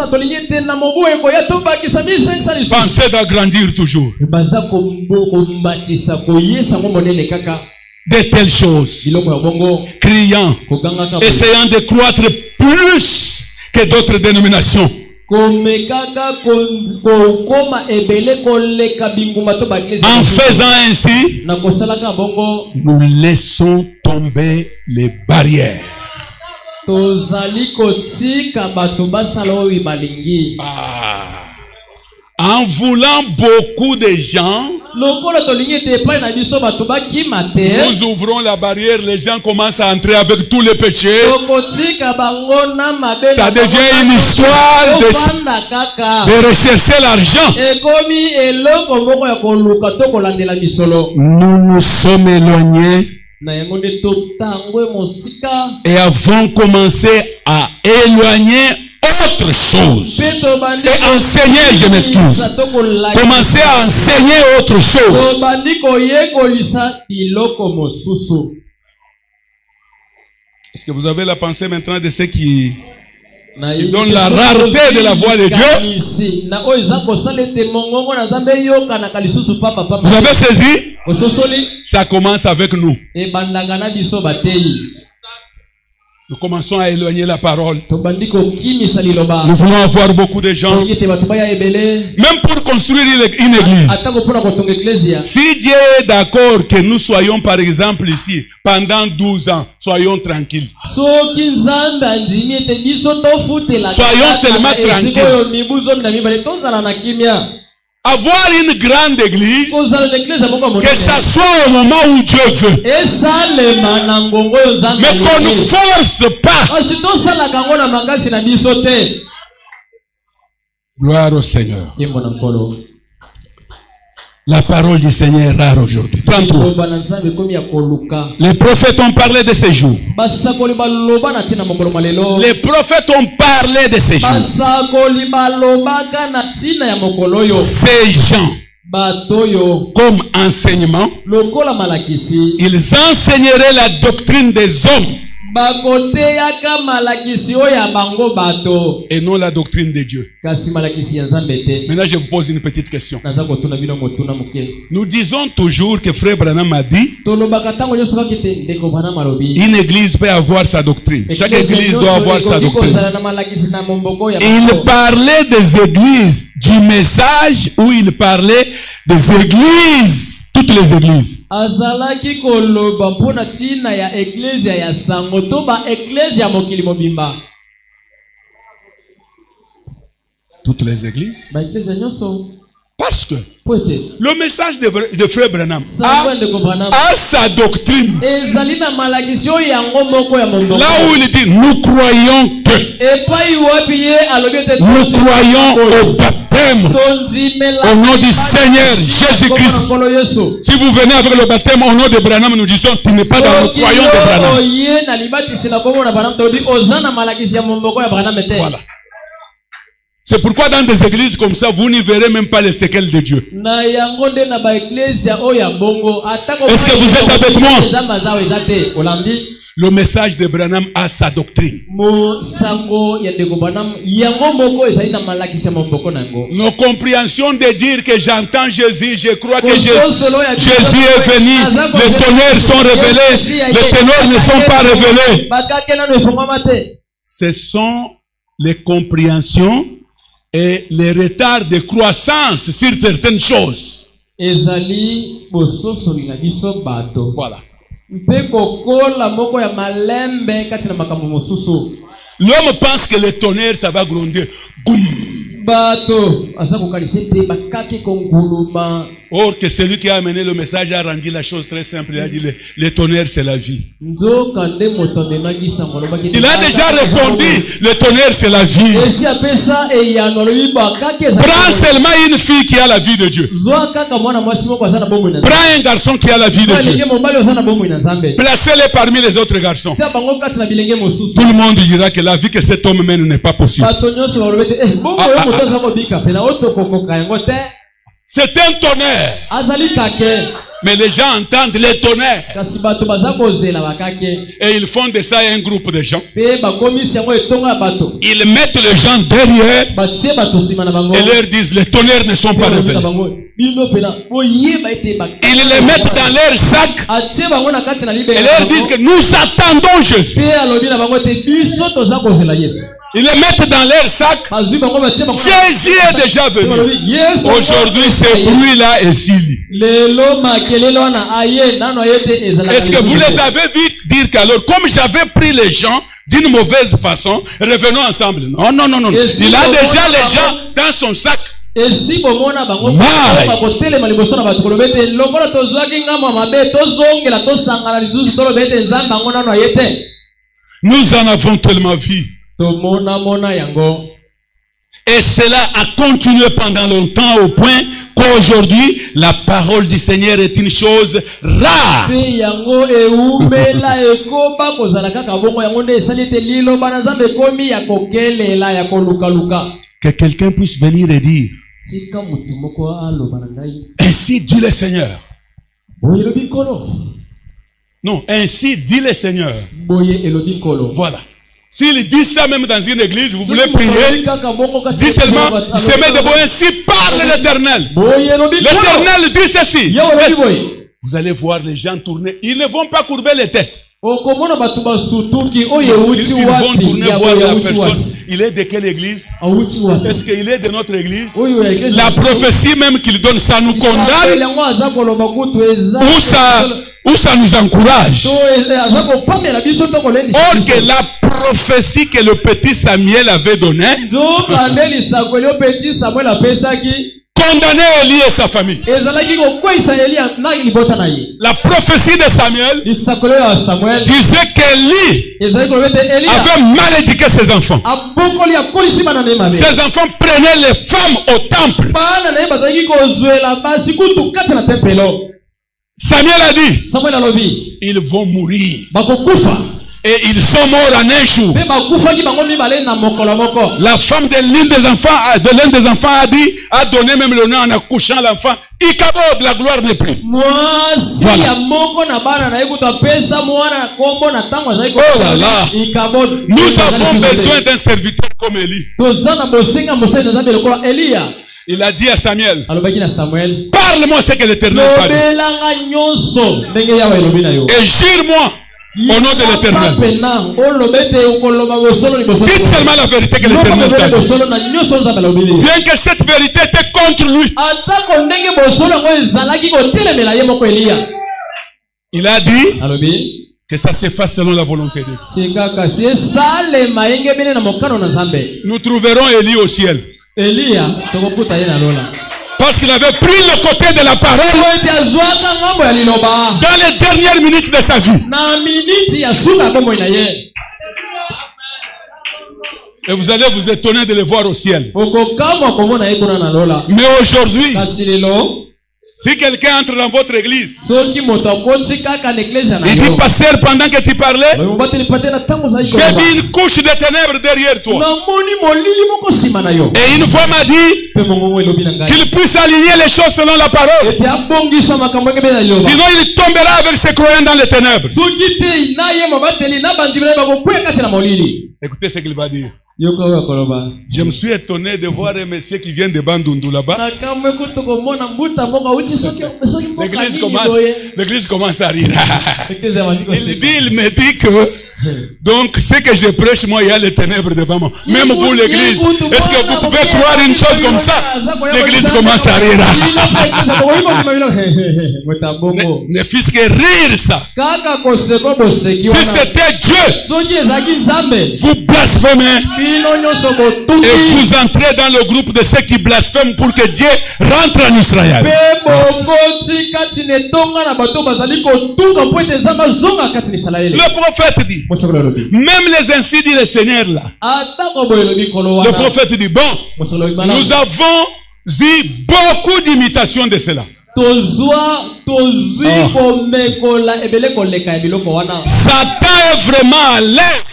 Pensez d'agrandir toujours. De telles choses. Criant. Essayant de croître plus que d'autres dénominations. En faisant ainsi, nous laissons tomber les barrières. Ah. En voulant beaucoup de gens, nous ouvrons la barrière, les gens commencent à entrer avec tous les péchés. Ça devient une histoire de, de rechercher l'argent. Nous nous sommes éloignés et avons commencé à éloigner autre chose. Et enseigner, je m'excuse. Commencez à enseigner autre chose. Est-ce que vous avez la pensée maintenant de ceux qui qui donne la rareté de la voix de Dieu. Vous avez saisi? Ça commence avec nous. Nous commençons à éloigner la parole. Nous voulons avoir beaucoup de gens. Même pour construire une église. Si Dieu est d'accord que nous soyons par exemple ici pendant douze ans, soyons tranquilles. Soyons seulement tranquilles. Avoir une grande église, que ça soit au moment où Dieu veut, mais qu'on ne force pas. Gloire au Seigneur. La parole du Seigneur est rare aujourd'hui. trente-trois. Les prophètes ont parlé de ces jours. Les prophètes ont parlé de ces jours. Ces gens, comme enseignement, ils enseigneraient la doctrine des hommes et non la doctrine de Dieu. Maintenant, je vous pose une petite question. Nous disons toujours que Frère Branham a dit une église peut avoir sa doctrine. Chaque église doit avoir sa doctrine. Il parlait des églises, du message où il parlait des églises. Toutes les églises. Toutes les églises. Parce que le message de, de Frère Branham a, a sa doctrine. Là où il dit, nous croyons que. Nous croyons au baptême au nom du Seigneur Jésus-Christ. Si vous venez avec le baptême au nom de Branham, nous disons, tu n'es pas dans le croyant de Branham. Voilà. C'est pourquoi dans des églises comme ça, vous n'y verrez même pas les séquelles de Dieu. Est-ce que vous êtes avec moi? Le message de Branham a sa doctrine. Nos compréhensions de dire que j'entends Jésus, je crois que Jésus est venu, les tonnerres sont révélés, les ténors ne sont pas révélés. Ce sont les compréhensions et les retards de croissance sur certaines choses. Voilà. L'homme pense que le tonnerre, ça va gronder. Goum. Or que celui qui a amené le message a rendu la chose très simple. Il a dit le, le tonnerre c'est la vie. Il a déjà répondu, le tonnerre c'est la vie. Prends seulement une fille qui a la vie de Dieu. Prends un garçon qui a la vie de Dieu. Placez-les parmi les autres garçons. Tout le monde dira que la vie que cet homme mène n'est pas possible. Ah, ah, ah. C'est un tonnerre. Mais les gens entendent les tonnerres. Et ils font de ça un groupe de gens. Ils mettent les gens derrière et leur disent les tonnerres ne sont pas révélés. Ils les mettent dans leur sac et leur disent que nous attendons Jésus. Ils les mettent dans leur sac. Jésus est déjà venu. Aujourd'hui, ce bruit-là est silly. Est-ce que vous les avez vus dire qu'alors, comme j'avais pris les gens d'une mauvaise façon, revenons ensemble? Non, non, non, non. Il a déjà les gens dans son sac. Nous en avons tellement vu. Et cela a continué pendant longtemps au point qu'aujourd'hui, la parole du Seigneur est une chose rare. Que quelqu'un puisse venir et dire, ainsi dit le Seigneur. Non, ainsi dit le Seigneur. Voilà. S'il dit ça même dans une église, vous voulez prier, dis seulement, se met debout, ainsi parle l'Éternel. L'Éternel dit ceci. Vous allez voir les gens tourner. Ils ne vont pas courber les têtes. Ils, ils vont tourner voir la personne. Il est de quelle église? Est-ce qu'il est de notre église? La prophétie même qu'il donne, ça nous condamne ou ça, ou ça nous encourage? Or que la prophétie que le petit Samuel avait donnée condamner Élie et sa famille. La prophétie de Samuel disait qu'Élie avait mal éduqué ses enfants. Ses enfants prenaient les femmes au temple. Samuel a dit, ils vont mourir. Et ils sont morts en un jour. La femme de l'un des enfants, de l'un des enfants a dit, a donné même le nom en accouchant l'enfant. Ikabod, la gloire n'est plus. Voilà. Oh là là. Nous avons besoin d'un serviteur comme Élie. Il a dit à Samuel, parle-moi ce que l'Éternel parle. Et jure-moi au nom de l'Éternel. Dites seulement la vérité que l'Éternel t'a dit. Bien que cette vérité était contre lui. Il a dit que ça se fasse selon la volonté de Dieu. Nous trouverons Élie au ciel. Parce qu'il avait pris le côté de la parole dans les dernières minutes de sa vie. Et vous allez vous étonner de le voir au ciel. Mais aujourd'hui, si quelqu'un entre dans votre église, il dit, pasteur, pendant que tu parlais, j'ai vu une couche de ténèbres derrière toi. Et une fois m'a dit qu'il puisse aligner les choses selon la parole. Sinon il tombera avec ses croyants dans les ténèbres. Écoutez ce qu'il va dire. Je me suis étonné de voir un monsieur qui vient de Bandundu là-bas. L'église commence, l'église commence à rire. Il dit, il me dit que donc ce que je prêche, moi, il y a les ténèbres devant moi. Même vous, l'église, est-ce que vous pouvez croire une chose comme ça? L'église commence à rire. Ne, ne fût-ce que rire ça. Si c'était Dieu, vous blasphémez et vous entrez dans le groupe de ceux qui blasphèment pour que Dieu rentre en Israël. Le prophète dit, même les ainsi dit le Seigneur là. Le prophète dit, bon, nous avons eu beaucoup d'imitations de cela. Oh. Satan est vraiment à l'œuvre.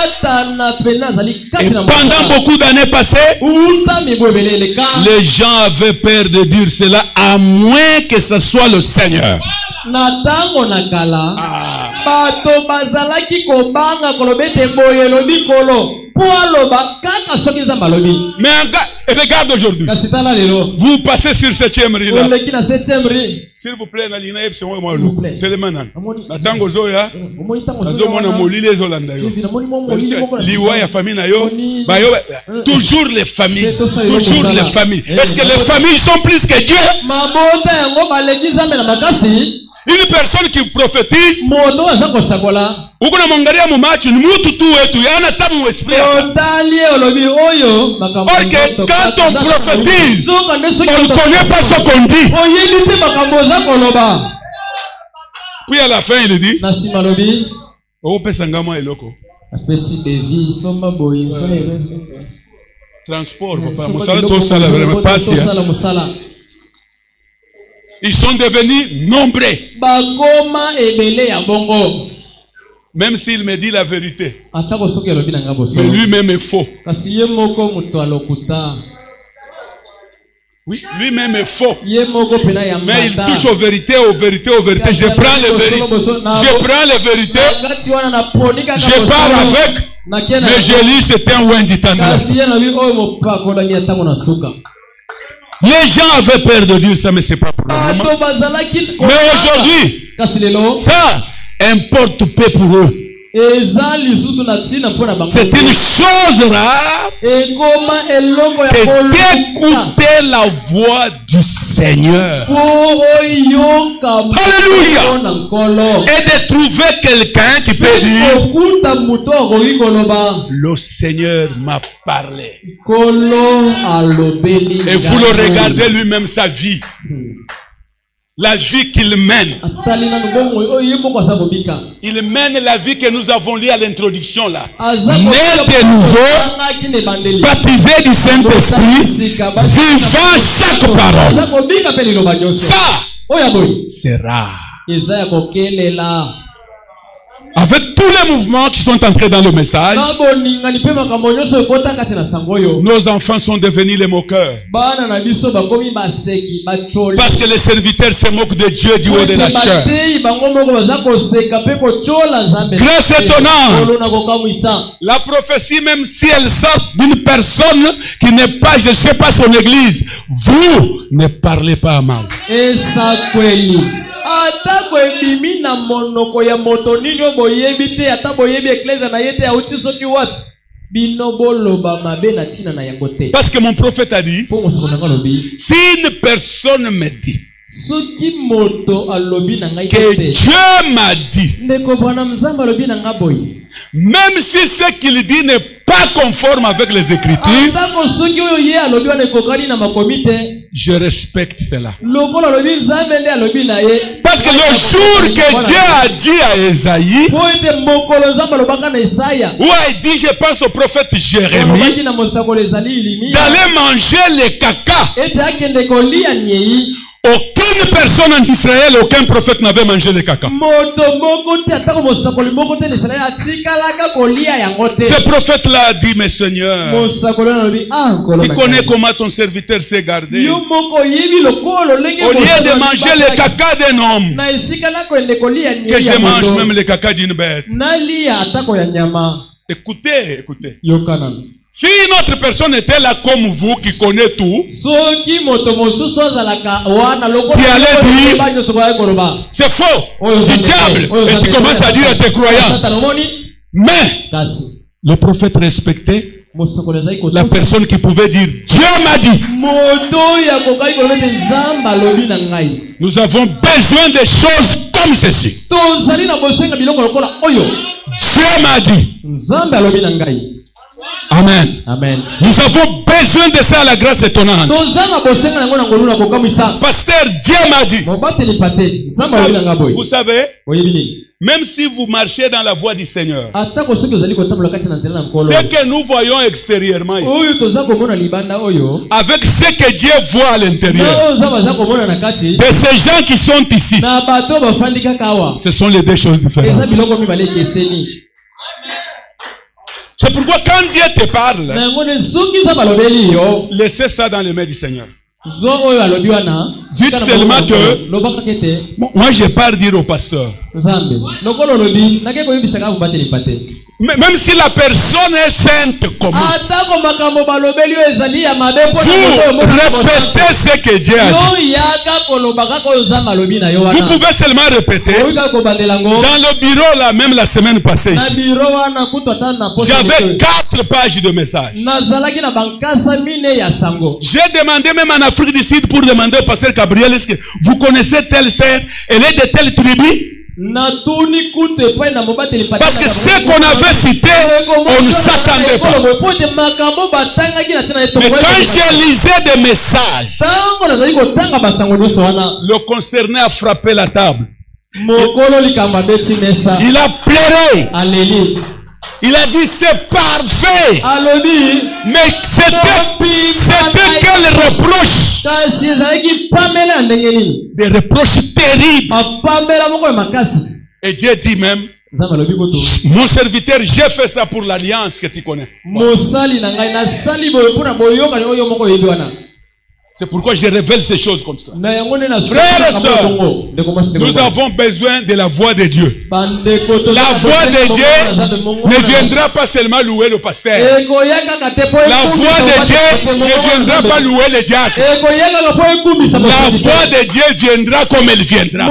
Et pendant beaucoup d'années passées, les gens avaient peur de dire cela, à moins que ce soit le Seigneur. Ah. Mais regarde aujourd'hui. Vous passez sur septième rue là. S'il vous plaît, s'il vous plaît. Toujours les familles. Toujours les familles. Est-ce que les familles sont plus que Dieu? Une personne qui prophétise, or que quand on prophétise, on ne connaît pas ce qu'on dit. Puis à la fin il dit, transport, papa, ils sont devenus nombreux. Même s'il me dit la vérité. Mais lui-même est faux. Oui, lui-même est faux. Mais il touche aux vérités, aux vérités, aux vérités. Je prends les vérités. Je prends les vérités. Je pars avec. Mais Jélie, c'était un Wendy Tande. Les gens avaient peur de dire ça, mais c'est pas pour le moment. Mais aujourd'hui, ça importe peu pour eux. C'est une chose rare d'écouter la voix du Seigneur. Alléluia. Et de trouver quelqu'un qui peut dire le Seigneur m'a parlé. Et vous le regardez lui-même sa vie. La vie qu'il mène. Il mène la vie que nous avons lue à l'introduction là. Né de nouveau, baptisé du Saint-Esprit, vivant chaque parole. Ça, c'est rare. Avec tous les mouvements qui sont entrés dans le message, nos enfants sont devenus les moqueurs. Parce que les serviteurs se moquent de Dieu du haut de la chair. Grâce étonnante, la prophétie, même si elle sort d'une personne qui n'est pas, je ne sais pas, son église, vous ne parlez pas mal. Atako ebimi na monoko ya moto ninyo boyebi te ata boyebi eklezia na yete ya utiso ki wapi bino boloba mabe na tina na yango te. Parce que mon prophète a dit, si une personne me dit soki moto alobi na ngai que Dieu m'a dit, ndeko bwana mzamba alobi na ngaboy, même si ce qu'il dit n'est pas conforme avec les Écritures, je respecte cela. Parce que le jour que Dieu a dit à Esaïe, où a dit, je pense au prophète Jérémie, d'aller manger les caca. Aucune personne en Israël, aucun prophète n'avait mangé le caca. Ce prophète-là a dit, mais Seigneur, tu connais comment ton serviteur s'est gardé. Au lieu de manger le caca d'un homme, que je mange même le caca d'une bête. Écoutez, écoutez. Si une autre personne était là comme vous qui connaît tout, qui allait dire c'est faux, du diable, et tu commences à dire à tes croyants. Mais le prophète respectait la personne qui pouvait dire Dieu m'a dit. Nous avons besoin de choses comme ceci. Dieu m'a dit. Amen. Amen. Nous avons besoin de ça à la grâce étonnante. Pasteur, Dieu m'a dit. Vous savez, même si vous marchez dans la voie du Seigneur, ce que nous voyons extérieurement ici, avec ce que Dieu voit à l'intérieur, de ces gens qui sont ici, ce sont les deux choses différentes. C'est pourquoi quand Dieu te parle, laissez ça dans les mains du Seigneur. Dites seulement que moi je pars dire au pasteur. Même si la personne est sainte comme vous, répétez ce que Dieu a dit. Vous pouvez seulement répéter. Dans le bureau là, même la semaine passée, j'avais quatre pages de messages. J'ai demandé même en Afrique du Sud pour demander au pasteur Gabriel, est-ce que vous connaissez telle sœur, elle est de telle tribu? Parce que ce qu'on avait cité, on ne s'attendait pas. Mais quand j'ai lisé des messages, le concerné a frappé la table. Il a pleuré. Il a dit c'est parfait. Mais c'était quel reproche? Des reproches terribles. Et Dieu dit même, mon serviteur, j'ai fait ça pour l'alliance que tu connais. C'est pourquoi je révèle ces choses comme ça. Frères et sœurs, nous avons besoin de la voix de Dieu. La voix de Dieu ne viendra pas seulement louer le pasteur. La voix de Dieu ne viendra pas louer le diacre. La voix de Dieu viendra comme elle viendra.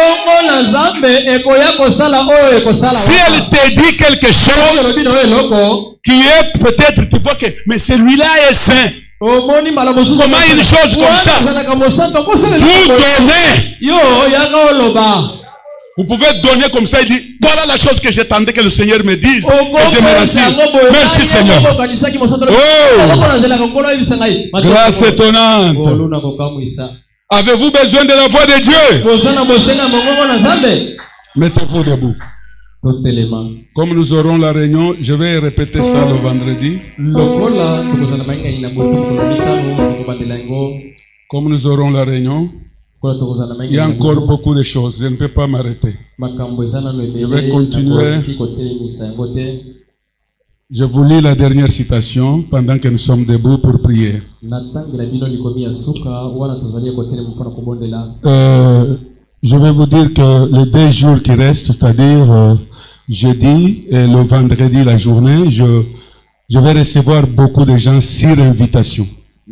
Si elle te dit quelque chose qui est peut-être, tu vois que, mais celui-là est saint. Comment une chose comme ça? Vous donnez. Vous pouvez donner comme ça. Il dit, voilà la chose que j'attendais que le Seigneur me dise. Et je me rassure. Merci Seigneur. Oh, grâce étonnante. Avez-vous besoin de la voix de Dieu? Mettez-vous debout. Comme nous aurons la réunion, je vais répéter ça le vendredi. Comme nous aurons la réunion, il y a encore beaucoup de choses. Je ne peux pas m'arrêter. Je vais continuer. Je vous lis la dernière citation pendant que nous sommes debout pour prier. Euh, je vais vous dire que les deux jours qui restent, c'est-à-dire euh, jeudi et le vendredi la journée, je, je vais recevoir beaucoup de gens sur invitation.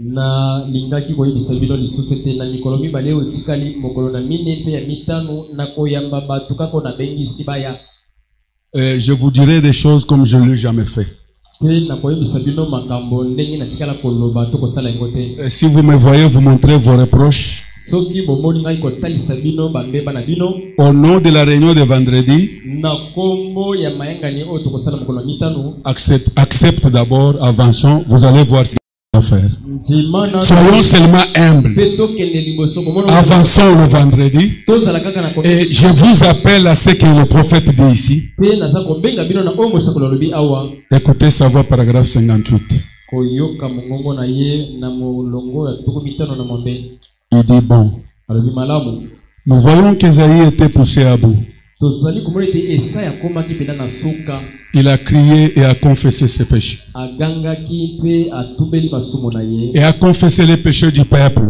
Et je vous dirai des choses comme je ne l'ai jamais fait. Et si vous me voyez, vous montrez vos reproches. Au nom de la réunion de vendredi, accepte, accepte d'abord, avançons, vous allez voir ce qu'on va faire. Soyons seulement humbles. Avançons le vendredi. Et je vous appelle à ce que le prophète dit ici. Écoutez sa voix, paragraphe cinquante-huit. Il dit bon. Nous voyons qu'Ésaïe était poussé à bout. Il a crié et a confessé ses péchés. Et a confessé les péchés du peuple.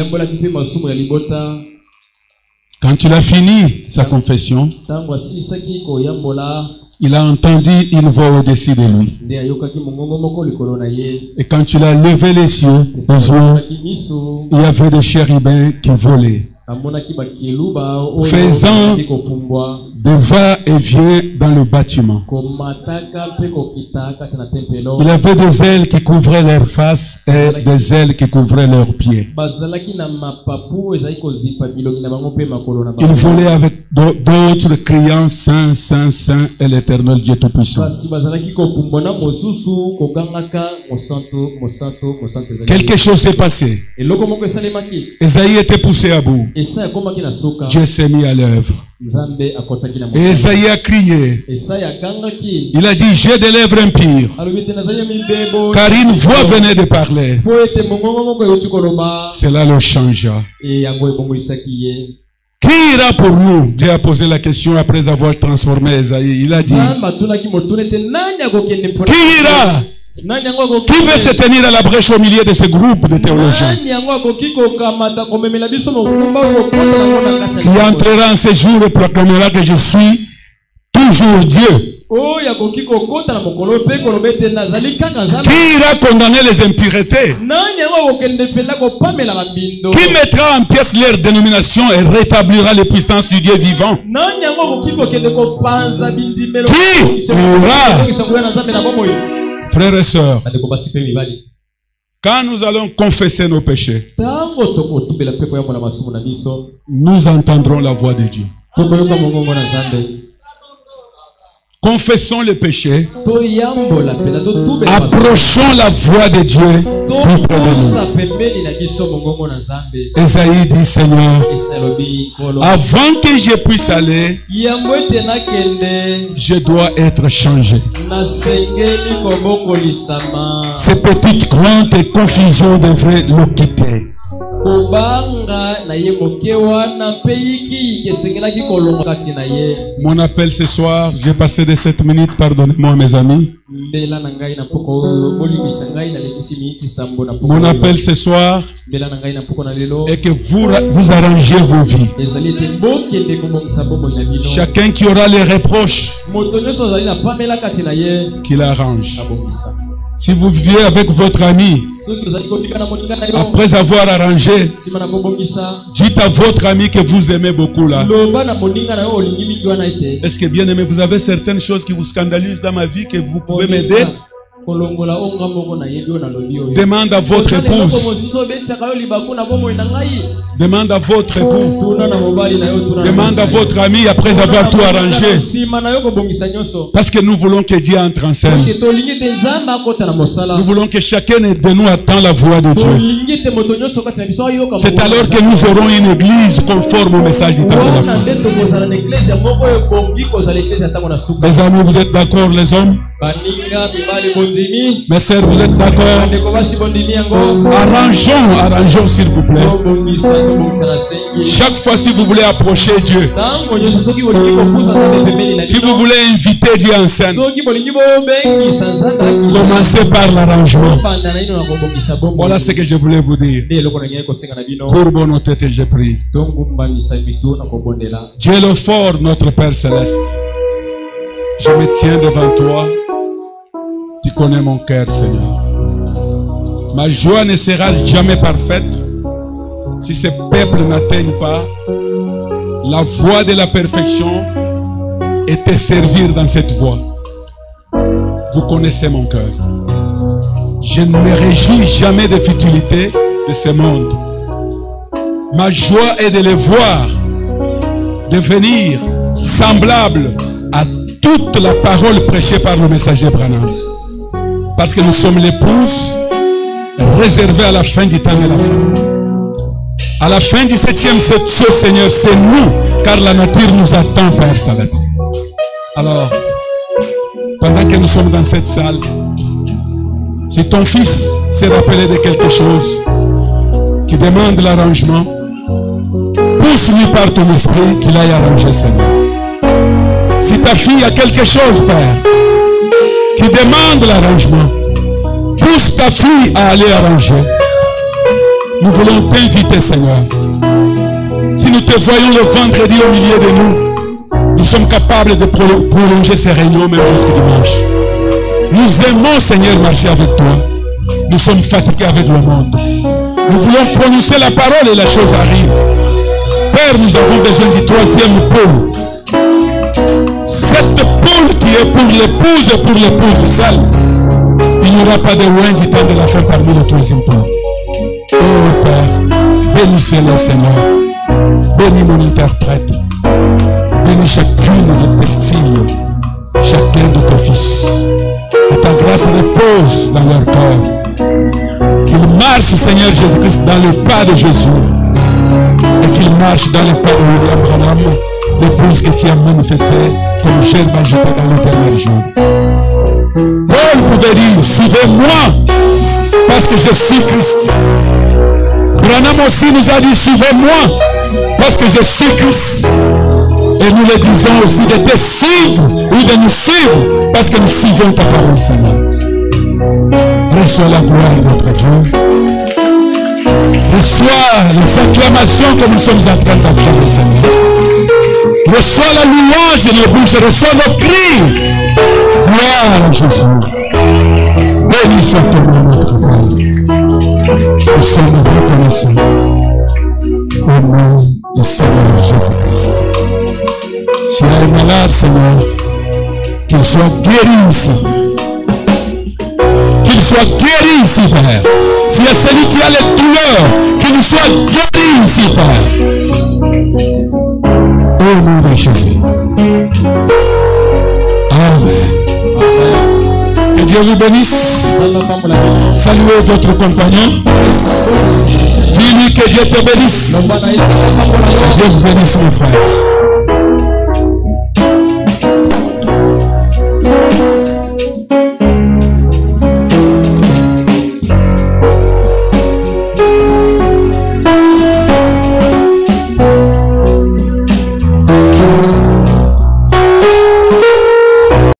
Quand il a fini sa confession, il a entendu une voix au-dessus de lui. Et quand il a levé les yeux, il y avait des chérubins qui volaient, faisant de va-et-vient dans le bâtiment. Il y avait des ailes qui couvraient leur face et des ailes qui couvraient leurs pieds. Ils volaient avec d'autres criant Saint, Saint, Saint et l'Éternel Dieu Tout-Puissant. Quelque chose s'est passé. Ésaïe était poussé à bout. Dieu s'est mis à l'œuvre. Et Ésaïe a crié. Il a dit, j'ai des lèvres impures, car une voix venait de parler. Cela le changea. Qui ira pour nous? Dieu a posé la question après avoir transformé Ésaïe. Il a dit, qui ira? Qui veut se tenir à la brèche au milieu de ce groupe de théologiens? Qui entrera en ce jour et proclamera que je suis toujours Dieu? Qui ira condamner les impuretés? Qui mettra en pièces leur dénomination et rétablira les puissances du Dieu vivant? Qui ira? Frères et sœurs, quand nous allons confesser nos péchés, nous entendrons la voix de Dieu. Confessons les péchés, approchons la voix de Dieu plus près de nous. Esaïe dit, Seigneur, avant que je puisse aller, je dois être changé. Ces petites craintes et confusions devraient le quitter. Mon appel ce soir, j'ai passé de sept minutes, pardonnez-moi mes amis. Mon appel ce soir est que vous, vous arrangez vos vies. Chacun qui aura les reproches, qu'il arrange. Si vous vivez avec votre ami, après avoir arrangé, dites à votre ami que vous aimez beaucoup là. Est-ce que bien aimé, vous avez certaines choses qui vous scandalisent dans ma vie que vous pouvez m'aider? Demande à votre épouse. Demande à votre époux. Demande à votre ami après avoir tout arrangé. Parce que nous voulons que Dieu entre en scène. Nous voulons que chacun de nous attend la voix de Dieu. C'est alors que nous aurons une église conforme au message du temps de la fin. Mes amis, vous êtes d'accord les hommes? Mes sœurs, vous êtes d'accord? Arrangeons, arrangeons s'il vous plaît. Chaque fois si vous voulez approcher Dieu, si vous voulez inviter Dieu en scène, commencez par l'arrangement. Voilà ce que je voulais vous dire. Courbons nos têtes et je prie. Dieu le fort, notre Père Céleste, je me tiens devant toi. Tu connais mon cœur, Seigneur. Ma joie ne sera jamais parfaite si ce peuple n'atteigne pas la voie de la perfection et te servir dans cette voie. Vous connaissez mon cœur. Je ne me réjouis jamais des futilités de ce monde. Ma joie est de les voir devenir semblables à toute la parole prêchée par le messager Branham. Parce que nous sommes l'épouse réservée à la fin du temps de la fin. À la fin du septième saut, Seigneur, c'est nous, car la nature nous attend, Père Céleste. Alors, pendant que nous sommes dans cette salle, si ton fils s'est rappelé de quelque chose qui demande l'arrangement, pousse-lui par ton esprit qu'il aille arranger, Seigneur. Si ta fille a quelque chose, Père, qui demande l'arrangement, pousse ta fille à aller arranger. Nous voulons t'inviter, Seigneur. Si nous te voyons le vendredi au milieu de nous, nous sommes capables de prolonger ces réunions même jusqu'au dimanche. Nous aimons, Seigneur, marcher avec toi. Nous sommes fatigués avec le monde. Nous voulons prononcer la parole et la chose arrive. Père, nous avons besoin du troisième pôle. Cette poule qui est pour l'épouse et pour l'épouse seule. Il n'y aura pas de loin du temps de la fin parmi le troisième pôle. Oh Père, bénissez-les, Seigneur. Bénis mon interprète. Bénis chacune de tes filles, chacun de tes fils. Que ta grâce repose dans leur cœur. Qu'ils marchent, Seigneur Jésus-Christ, dans le pas de Jésus. Et qu'ils marchent dans le pas de William Branham, l'épouse que tu as manifestée comme germe agité dans le dernier jour. Paul pouvait dire, suivez-moi, parce que je suis Christ. Branham aussi nous a dit, suivez-moi, parce que je suis Christ. Et nous le disons aussi de te suivre ou de nous suivre, parce que nous suivons ta parole, Seigneur. Reçois la gloire de notre Dieu. Reçois les acclamations que nous sommes en train d'acclamer, Seigneur. Reçois la louange de nos bouches, reçois nos cris. Gloire à Jésus. Béni soit ton nom, notre Père. Nous sommes reconnaissants au nom du Seigneur Jésus-Christ. S'il y a un malade, Seigneur, qu'il soit guéri ici. Qu'il soit guéri ici, Père. S'il y a celui qui a les douleurs, qu'il soit guéri ici, Père. Au nom de Jésus. Amen. Amen. Que Dieu vous bénisse. Saluez votre compagnon. Dis-lui que Dieu te bénisse. Que Dieu vous bénisse, mon frère.